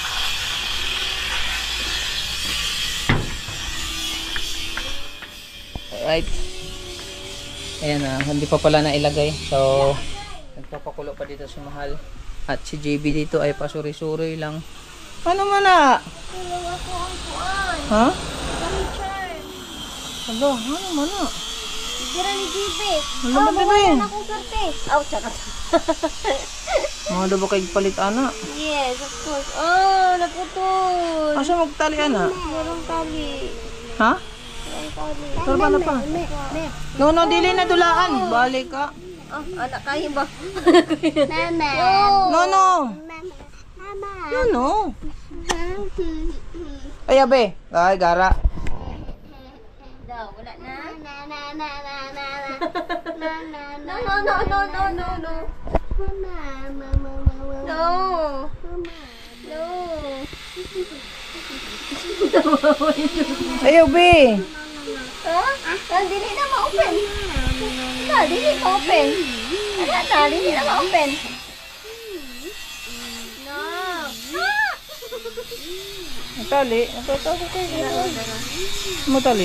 [SPEAKER 1] Alright. Ayan na. Hindi pa pala nailagay. So, nagpapakulo pa dito si Mahal. At si JB dito ay pasuri-suri lang. Ano man na?
[SPEAKER 3] Tulong ako ang kuan.
[SPEAKER 1] Ha?
[SPEAKER 3] Kami charm.
[SPEAKER 1] Alo, ano man na?
[SPEAKER 3] Dira ni JB.
[SPEAKER 1] Ano ba din?
[SPEAKER 3] Akong swerte. Aw, tsaka.
[SPEAKER 1] Mga daw ba kayo palit ana?
[SPEAKER 3] Yes, of course. Oh, naputol.
[SPEAKER 1] Asa magtali ana?
[SPEAKER 3] Merong tali.
[SPEAKER 1] Ha?
[SPEAKER 3] Merong tali.
[SPEAKER 1] Sarba na pa. No, dili na dulaan. Balik ka.
[SPEAKER 3] Oh, anak kayo ba? Mama.
[SPEAKER 1] No. Ay, abe. Ay, gara.
[SPEAKER 3] Daw, wala na. No.
[SPEAKER 1] Ay, abe.
[SPEAKER 3] Ha? Dili na ma-open. Dili ma-open. Dili na ma-open. No.
[SPEAKER 1] Matali. Matali.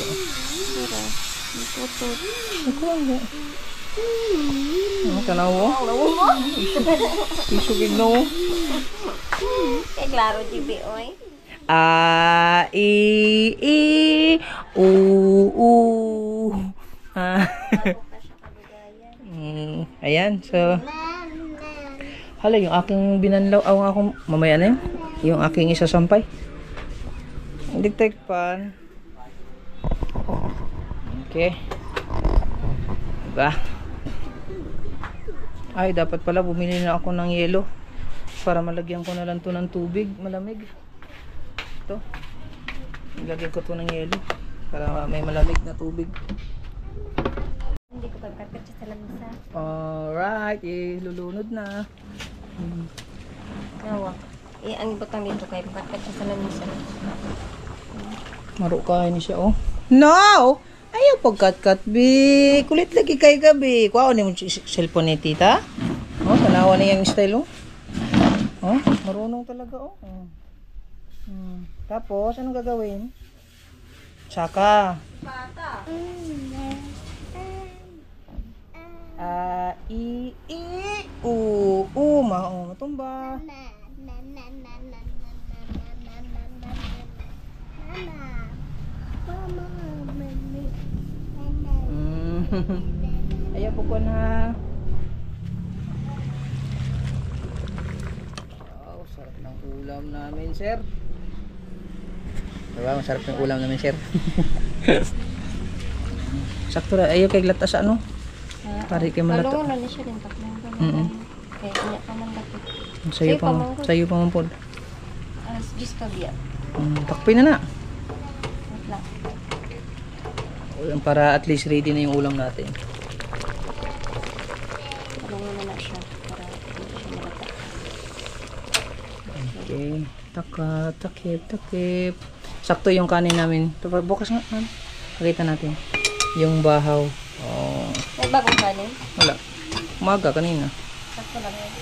[SPEAKER 1] Ako lang di. Ano ka na mo? Isugin na mo.
[SPEAKER 3] Kaya klaro, GB, oy.
[SPEAKER 1] A, I, U. Ayan, so hala, yung aking binanlaw, ang akong mamaya na yun, yung aking isasampay. Detect pan. Okay. Diba? Ay, dapat pala bumili na ako ng yelo para malagyan ko na lang to ng tubig, malamig. Ito. Ilagay ko to ng yelo para may malamig na tubig.
[SPEAKER 3] Hindi ko pagkakat sa lamisa.
[SPEAKER 1] Alright, lulunod na.
[SPEAKER 3] Nawa. Ang ibutang dito kay pagkakat sa lamisa.
[SPEAKER 1] Marukain siya, oh. No! Ayaw pagkat-kat, bi. Kulit lagi kay gabi. Kuha ni mo cellphone ni tita. Oh, tanawa niya yung style, oh. Oh, marunong talaga, oh. Tapos, anong gagawin? Saka. Matumba. Ayaw po ko na. Wow, sarap ng ulam namin, sir. Diba, masarap ng ulam namin, sir. Sakto na, ayaw kay latas ano? Pari kay malata.
[SPEAKER 3] Kalungan na siya din tatlong. Kaya kanya pa man dapit.
[SPEAKER 1] Sayo pa man po.
[SPEAKER 3] Alas 10 ka biya.
[SPEAKER 1] Takpin na na.
[SPEAKER 3] Wait lang.
[SPEAKER 1] Para at least ready na yung ulam natin.
[SPEAKER 3] Kalungan na siya para hindi siya malata.
[SPEAKER 1] Okay. Takip. Sakto yung kanin namin. Bukas nga. Pakita natin. Yung bahaw. Oh.
[SPEAKER 3] May bagong kanin?
[SPEAKER 1] Wala. Umaga kanina.
[SPEAKER 3] Sakto lang yun.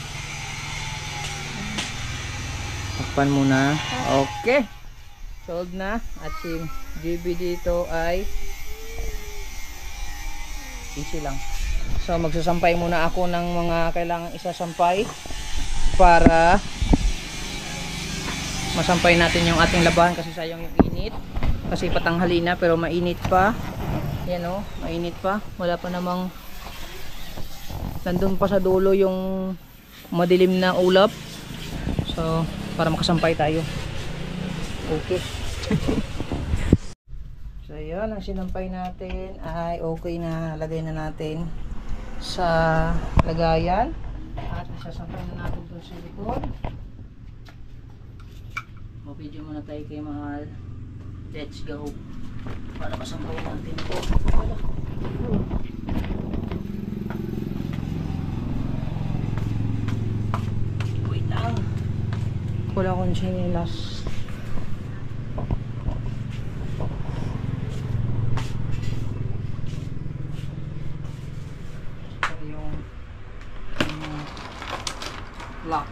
[SPEAKER 1] Takpan muna. Okay. Sold na. At si JB dito ay easy lang. So magsasampay muna ako ng mga kailangan isasampay para masampay natin yung ating labahan kasi sayang yung init. Kasi patanghali na pero mainit pa. Yan o, mainit pa. Wala pa namang nandun pa sa dulo yung madilim na ulap. So, para makasampay tayo. Okay. So, yun. Ang sinampay natin ay okay na. Lagay na natin sa lagayan. At isasampay na natin doon sa likod. Video muna tayo kay Mahal. Let's go. Para masampay natin ito. Wait lang. Wala akong sinilas. Ito yung lock.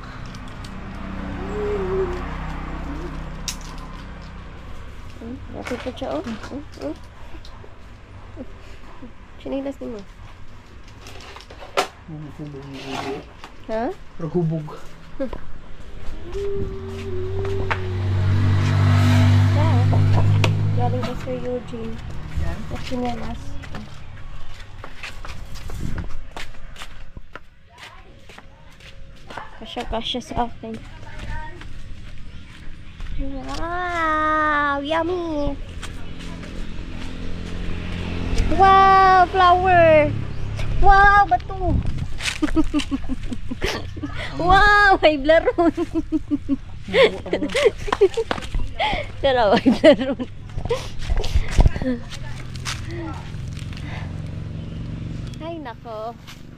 [SPEAKER 3] Dati pa siya, oh. Sinilas din mo. Ha?
[SPEAKER 1] Rahubog.
[SPEAKER 3] Galing ka Sir Eugene. At sinilas. Kasya sa akin. Wow! Yummy! Wow! Flower! Wow! Bato! Wow! May blaron! Tara, may blaron. Ay, nako.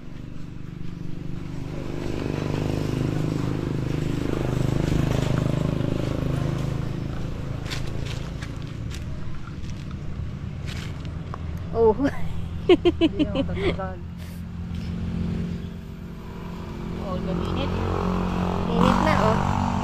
[SPEAKER 3] Oh.
[SPEAKER 1] Hindi ako tatagag. Oh, gaminit.
[SPEAKER 3] Init na, oh.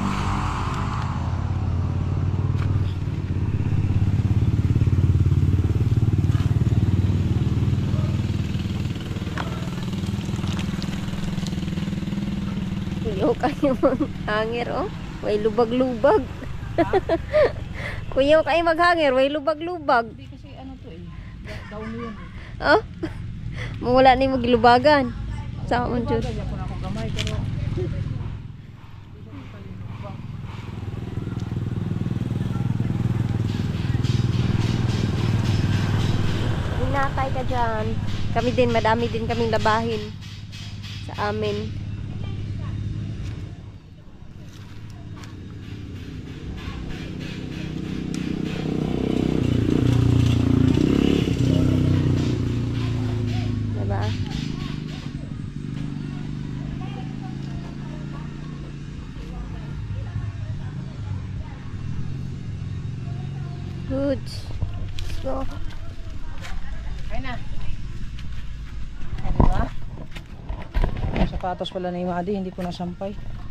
[SPEAKER 3] Kuyaw kayo maghangir, oh. May lubag-lubag. Kuyaw kayo maghangir, may lubag-lubag.
[SPEAKER 1] Hindi kasi ano to eh. Down yun eh.
[SPEAKER 3] Oh? Mawala na yung maglubagan. Saan mo dyan?
[SPEAKER 1] Kaya ko na akong gamay pero
[SPEAKER 3] Inatay ka dyan. Kami din, madami din kaming labahin sa amin. Diba? Good. Let's go.
[SPEAKER 1] ay na. Ano ba? Yung sapatos pala na yung Adi, hindi ko nasampay.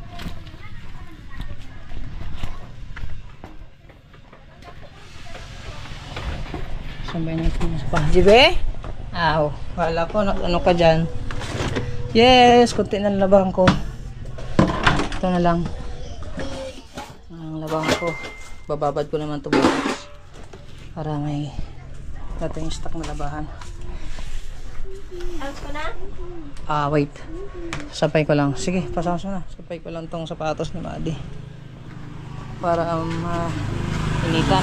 [SPEAKER 1] Sampay na yung sapatos. Jibe? Aw, wala ko. Ano ka dyan? Yes, kunti na labahan ko. Ito na lang. Ang labahan ko. Bababad ko naman ito bukas. Para may dating stock na labahan.
[SPEAKER 3] Alas ko na?
[SPEAKER 1] Wait. Sampay ko lang. Sige, pasok mo na. Sampay ko lang tong sapatos ni Madi. Para initan.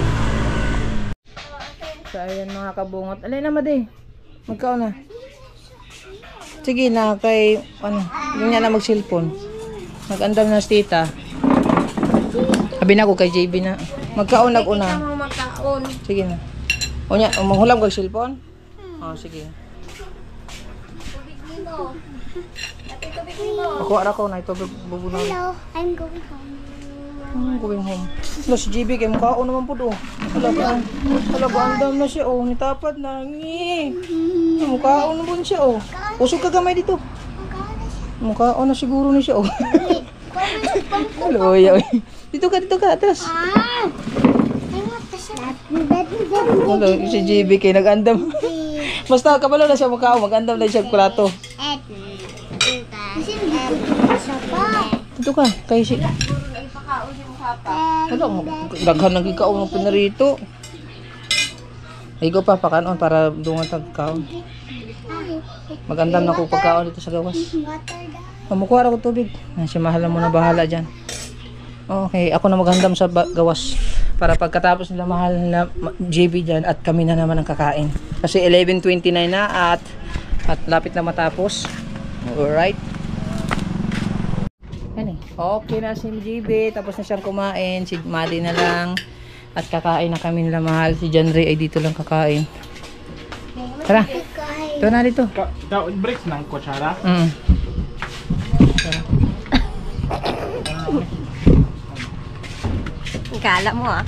[SPEAKER 1] So, ayan mga kabungot. Alay na, Madi. Magkao na. Sige na, kay, ganyan na mag-cellphone. Nag-andam na si tita. Sabi na ko kay JB na. Magkaon nag-una.
[SPEAKER 3] Kita mo magkaon.
[SPEAKER 1] Sige na. O nya, manghulam kag cellphone? Sige.
[SPEAKER 3] Tubig nimo. Dati tubig nimo.
[SPEAKER 1] Ako ara ko na ito bubunaw.
[SPEAKER 3] Hello, I'm going home.
[SPEAKER 1] Going home. Lo si JB kay mukhaon naman pud oh. Wala ba andam na siya oh, nitapad na ngi. Mukhaon naman siya oh. Usog ka gamay dito. Mukhaon na siguro ni siya oh. Hello, yaw. Dito ka, atras. Hello, si JB kay nag-andam. Basta kabalo na siya mukhaon, mag-andam na siya kurato. Dito ka, kay si
[SPEAKER 3] Papa.
[SPEAKER 1] Wala, daghan lagi ka ng pinarito. Ay ko pa pakaon para dungan tagkaon. Magandam na ko pagkaon dito sa gawas. Pamukuha ako tubig. Si mahal mo na bahala dyan. Okay, ako na magandam sa gawas. Para pagkatapos nila mahal na JB dyan at kami na naman ang kakain. Kasi 11:29 na at lapit na matapos. Alright. Ano okay na si JB. Tapos na siyang kumain. Si Madi na lang. At kakain na kami nila mahal. Si John Ray ay dito lang kakain. Tara. Ito na dito.
[SPEAKER 4] Breaks ng kutsara.
[SPEAKER 3] Kala mo ah.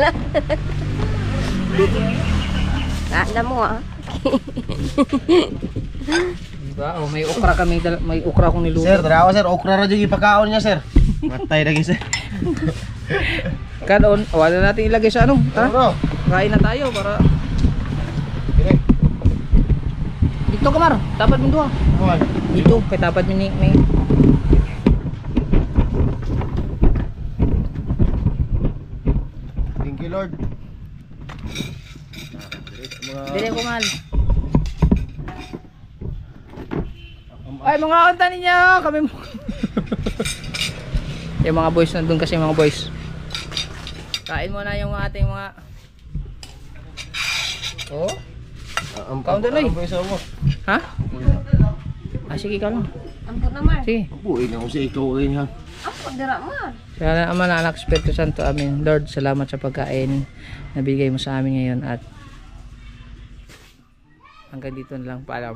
[SPEAKER 3] Kala mo ah.
[SPEAKER 1] Diba? Oh, may okra kami. May okra akong niluto.
[SPEAKER 2] Sir, tara ako sir. Okra na dyan ipakaon niya sir. Matay lagi sir.
[SPEAKER 1] Kanon, wala natin ilagay sa ano. Tara.
[SPEAKER 2] Bro.
[SPEAKER 1] Kain na tayo para
[SPEAKER 2] Gini.
[SPEAKER 1] dito kamar. Dapat mo doon.
[SPEAKER 2] Kuhan.
[SPEAKER 1] Dito kay dapat may
[SPEAKER 2] Thank you Lord.
[SPEAKER 1] dili ko mal. Ay mga unta ninyo, kami mo. Yung mga boys nandun kasi mga boys. Kain mo na yung ating mga oh, kaon doon ay. Ha? Ah, sige ka lang.
[SPEAKER 3] Ampun naman.
[SPEAKER 1] Sige.
[SPEAKER 2] Buhay na ko sa ikaw rin ha.
[SPEAKER 3] Ampun dira man.
[SPEAKER 1] Sana Ama na Anak Espiritu Santo. Amen. Lord, salamat sa pagkain na bigay mo sa amin ngayon at hanggang dito na lang paalam.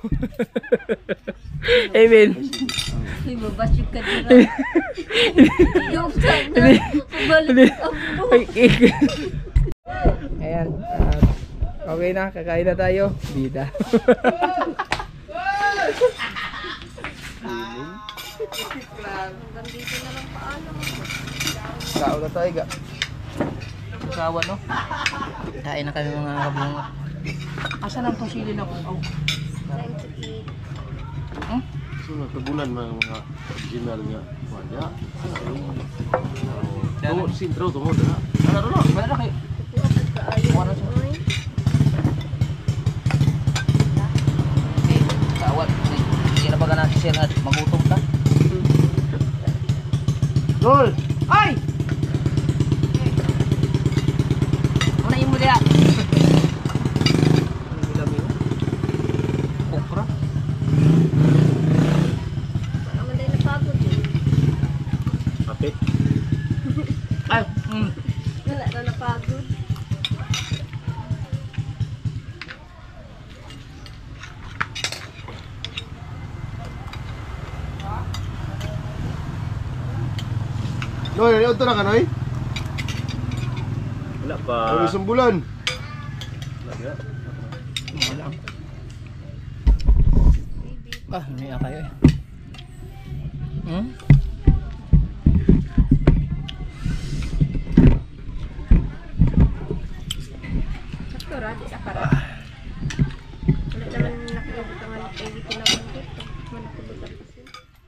[SPEAKER 1] Amen.
[SPEAKER 3] Ibabasyog ka dira. Yung sana. Balik ang buhok.
[SPEAKER 1] Ayan. Okay na, kakain na tayo. Bida.
[SPEAKER 3] Hanggang dito na lang paalam.
[SPEAKER 1] Kao na tayo ga. Kawa no? Kain na kami mga kabungot. Asa lang itong sili na po? Oh.
[SPEAKER 3] Time to eat.
[SPEAKER 1] Hmm?
[SPEAKER 2] So nagkabulan mga original nga. Wala. Tungod sintro tungod na.
[SPEAKER 1] Wala na. Wala na kayo. Wala na. Okay, kawat. Hindi na baga natin siya at magutom ka.
[SPEAKER 2] Lol.
[SPEAKER 1] Ay! Ano yung muli ah? Okra?
[SPEAKER 3] Baka man tayo napagod eh.
[SPEAKER 2] Kapit.
[SPEAKER 1] Ay!
[SPEAKER 3] Wala na napagod.
[SPEAKER 2] Noy, ano ito na ka Noy?
[SPEAKER 4] Wala pa.
[SPEAKER 2] Ano isang bulan?
[SPEAKER 1] Wala. Ah, may kayo eh. Hmm?
[SPEAKER 3] Sakto ra, di sa para. Wala naman nakikita nga ng baby ko naman dito. Wala ko dito kasi.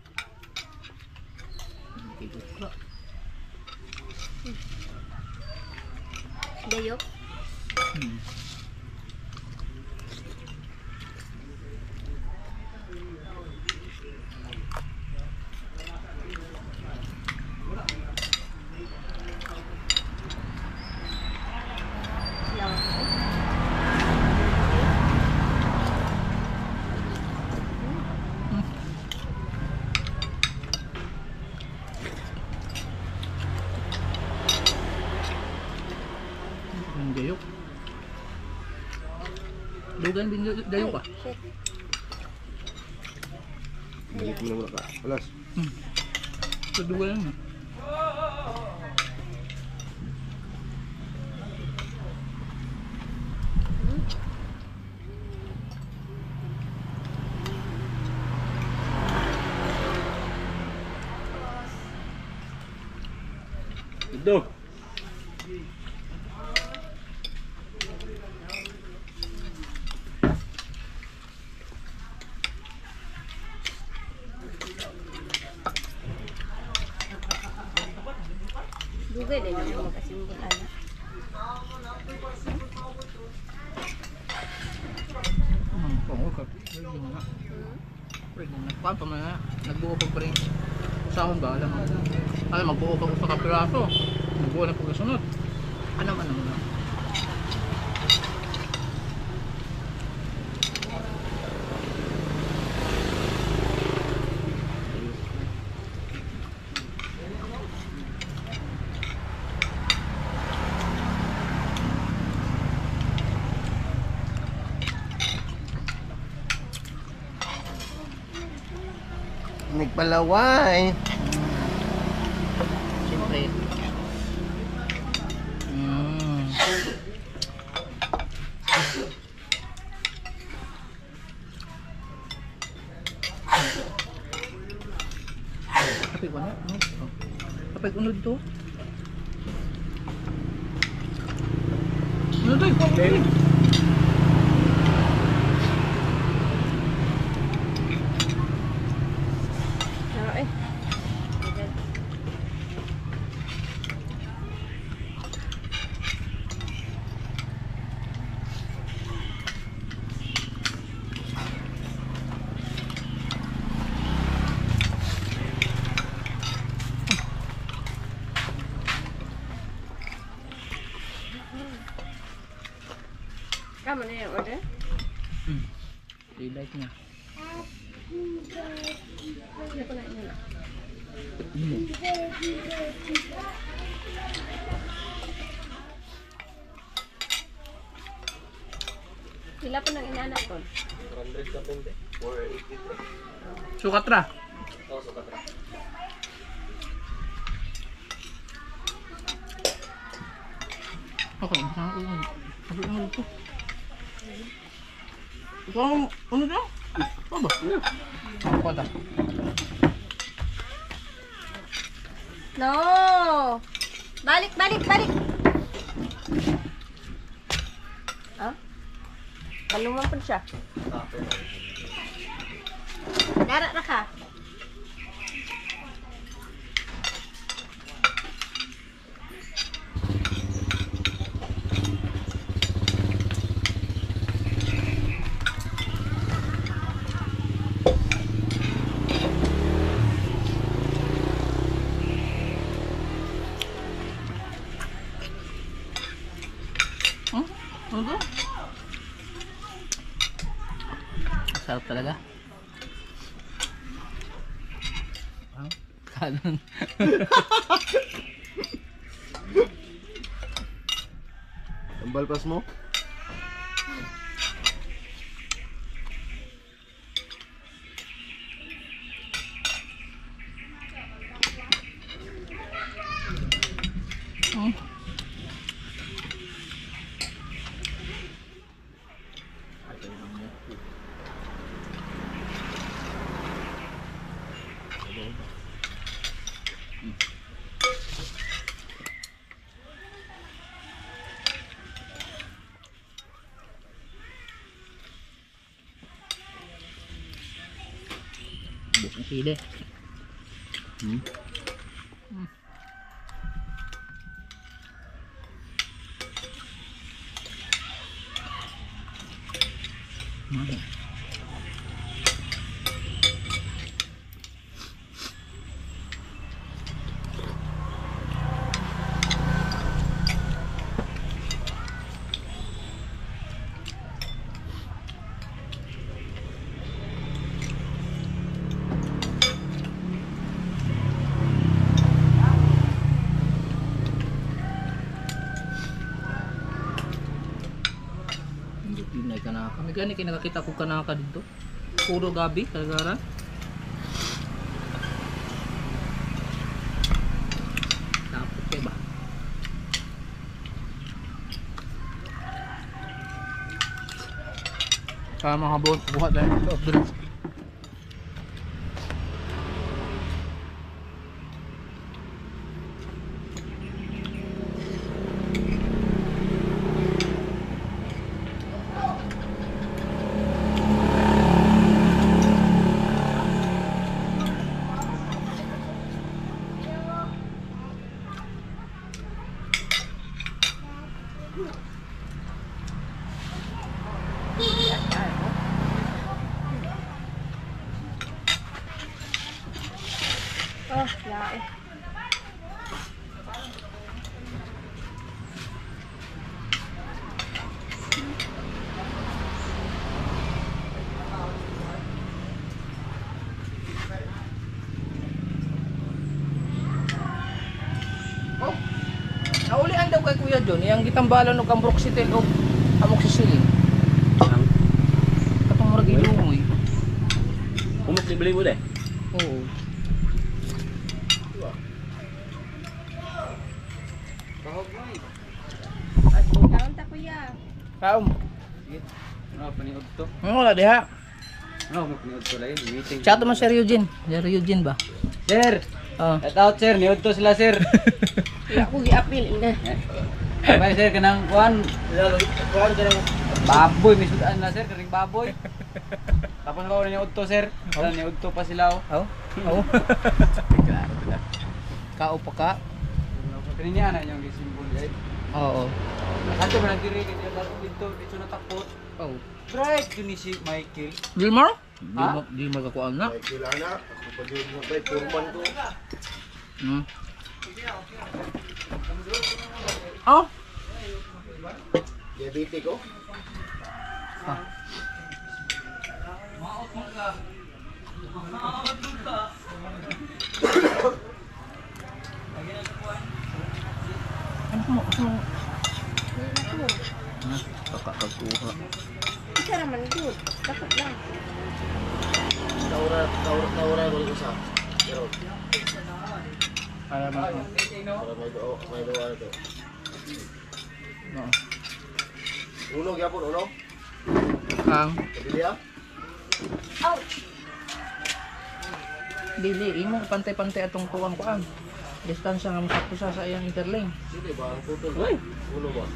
[SPEAKER 3] Dayok.
[SPEAKER 1] Ang dayok. Dugan din dayok ah.
[SPEAKER 3] Shit.
[SPEAKER 2] Balik mo na muna ka. Alas.
[SPEAKER 1] Dugan lang.
[SPEAKER 4] Ito.
[SPEAKER 1] Pwede mo na. Pwede na. Kuhaan pa man na. Nagbuo pa rin. Usahon ba? Alam mo. Alam, magbuo pa sa kapiraso. Nagbuo na pagkasunod. Ano man naman na.
[SPEAKER 2] Nagpalaway.
[SPEAKER 1] Siyempre. Kapag ano? Kapag unod to? Ano tayo? Okay.
[SPEAKER 3] Ay. Kamu na yung order?
[SPEAKER 1] I-like niya.
[SPEAKER 3] Hindi ko na yun. Sila po ng inaanak ko.
[SPEAKER 1] Sukatra. Okay, saan ko yun? Sabi ko ito. Ito ang ano dyan? Ano ba? Ano pa ito?
[SPEAKER 3] No! Balik, balik, balik! Ah? Baluman po siya. Dara na ka.
[SPEAKER 1] Ano to? Sarap talaga. Kanon.
[SPEAKER 2] Ang balpas mo?
[SPEAKER 1] Buong sili. Pinay kanaka. May gani kayo nakakita ko kanaka dito. Puro gabi, kalagaran. Tapos kayo ba? Kaya mga bon, buhat tayo. Loob doon.
[SPEAKER 3] Yae.
[SPEAKER 1] Oh. Naulian daw kay Kuya John, yang gitambalan og ambroxetil og amoxicillin. Katong murag ilumoy.
[SPEAKER 4] Umok ni beli mo deh.
[SPEAKER 1] Oo.
[SPEAKER 3] Kaon ta kuya.
[SPEAKER 1] Kaom.
[SPEAKER 4] Ano paniod to?
[SPEAKER 1] Wala diha.
[SPEAKER 4] Ano mo paniod to lain meeting.
[SPEAKER 1] Chat mo Sir Eugene. Sir Eugene ba?
[SPEAKER 4] Sir,
[SPEAKER 1] Oh.
[SPEAKER 4] shout out sir, niod to sila sir.
[SPEAKER 3] Wala ko gi-appeal ina.
[SPEAKER 4] Bye sir kanang kuan. Kuan kanang baboy misudan na sir, karing baboy. Tapos ako na niod to sir. Wala niod to pa sila oh.
[SPEAKER 1] Oh. Oh. Kao pa ka.
[SPEAKER 4] Kani niya na yung gisimbol guys.
[SPEAKER 1] Oo.
[SPEAKER 4] Ato ba nagdiri kay dito dito natakot.
[SPEAKER 1] Oh.
[SPEAKER 4] Right, yun ni si Michael.
[SPEAKER 1] Gilmar?
[SPEAKER 4] Ha?
[SPEAKER 1] Gilmar kakuan na.
[SPEAKER 2] Ay, kailangan ako pa yun mo kay Purman ko.
[SPEAKER 1] Hmm. Oh.
[SPEAKER 2] Diabetic ko.
[SPEAKER 1] Ah. Ano mo? Kakakakuha.
[SPEAKER 3] Isa raman good. Dapat lang.
[SPEAKER 2] Taura ko isa. Pero
[SPEAKER 1] Para mo.
[SPEAKER 2] para may do ano to.
[SPEAKER 1] Oo.
[SPEAKER 2] Uno gyapon uno.
[SPEAKER 1] Ang
[SPEAKER 2] Kabili ah.
[SPEAKER 3] Ouch.
[SPEAKER 1] dili imo pantay-pantay atong tuwang kuan. Distansya nga masakto sa iyang interlink.
[SPEAKER 2] Dili ba ang putol? Uno ba?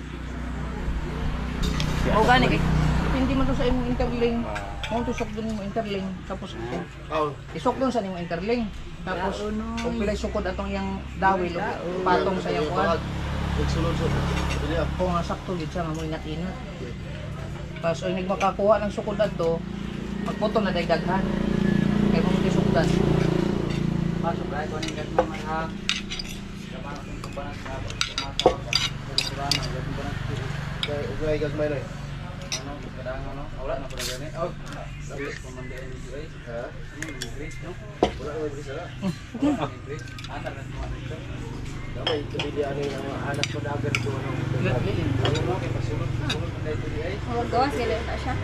[SPEAKER 1] O gani kay hindi man to sa imong interlink. Mo to sok dun mo interlink tapos
[SPEAKER 2] Kaon.
[SPEAKER 1] isok dun sa imong interlink. Tapos kung pilay sukod atong iyang dawil o patong sa iyang kuan.
[SPEAKER 2] Nagsulod-sulod. Dili ah.
[SPEAKER 1] Kung nga sakto gid siya nga mo inat-inat. Tapos ay nagmakakuha ng sukod adto, magputol na dagdaghan. Kay mo sukdan.
[SPEAKER 4] Masuk ba ko ning gatma man ha. Gaman akong kumbanan sa mata. Pero
[SPEAKER 2] Ugay gagmay na.
[SPEAKER 4] ano kadang ano wala na pala gani. Oh, lapis pamandaan ni guys.
[SPEAKER 2] Ha?
[SPEAKER 4] Grace no.
[SPEAKER 2] Wala ko bisa na.
[SPEAKER 4] Grace. Antar na mo dito.
[SPEAKER 2] Damay kabili ano yung anak ko dagan ko ano.
[SPEAKER 4] Ano kay pasulod man dito di ay.
[SPEAKER 3] Huwag gawa sila ta siya.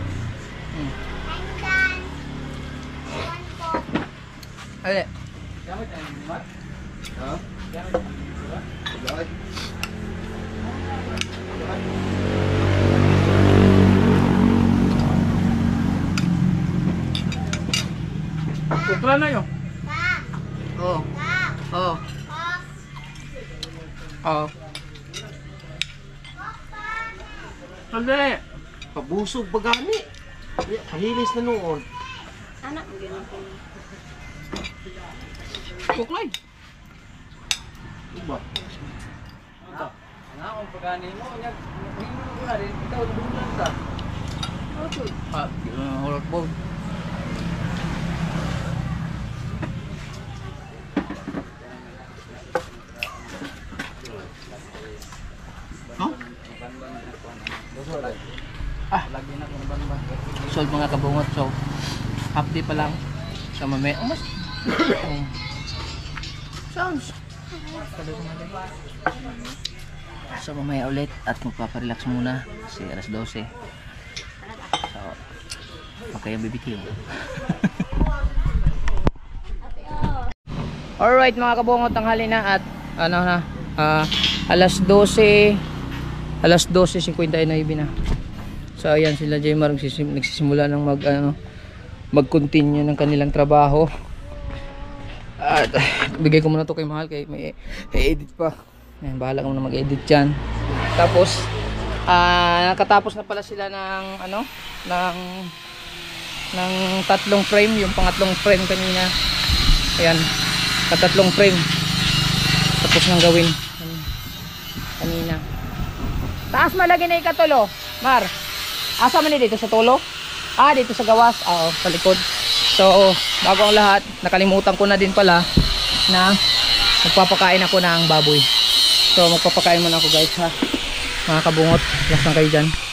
[SPEAKER 1] Ale,
[SPEAKER 4] Gamit ang mat.
[SPEAKER 2] Ha?
[SPEAKER 4] Gamit ang mat.
[SPEAKER 2] Wala.
[SPEAKER 1] ukra na yo. Oh. Oh. Oh. Ale,
[SPEAKER 2] Pabusog bagani. Pahilis na noon.
[SPEAKER 3] Anak mo gano'n ko.
[SPEAKER 1] kuklay.
[SPEAKER 2] Diba?
[SPEAKER 4] Ana akong pagani mo nya hingo ko na din ikaw dulan ta.
[SPEAKER 3] Okay.
[SPEAKER 1] Ah, horot ball. Huh? Ah,
[SPEAKER 4] Lagi na kung ban ba.
[SPEAKER 1] sold mga kabungot, so half day pa lang sa mame. Oh, mas. Sounds. So mamaya ulit at magpaparelax muna kasi alas 12. So, pakayang BBQ. Alright mga kabungot, tanghali na at ano na, alas 12 12:59 na. So ayan sila Jaymar nagsisimula ng mag-continue ng kanilang trabaho. At bigay ko muna to kay Mahal kay may edit pa. Ayan, bahala ka muna mag-edit dyan. Tapos nakatapos na pala sila ng ng tatlong frame, yung pangatlong frame kanina. Ayan, tatlong frame. Tapos nang gawin kanina. Taas malagi na ikatulo, Mar. Asa man ni dito sa tulo? Dito sa gawas. Oo, sa likod. So, bago ang lahat, nakalimutan ko na din pala. na magpapakain ako ng baboy. So magpapakain muna ako guys ha. Mga kabungot, relax lang kayo dyan.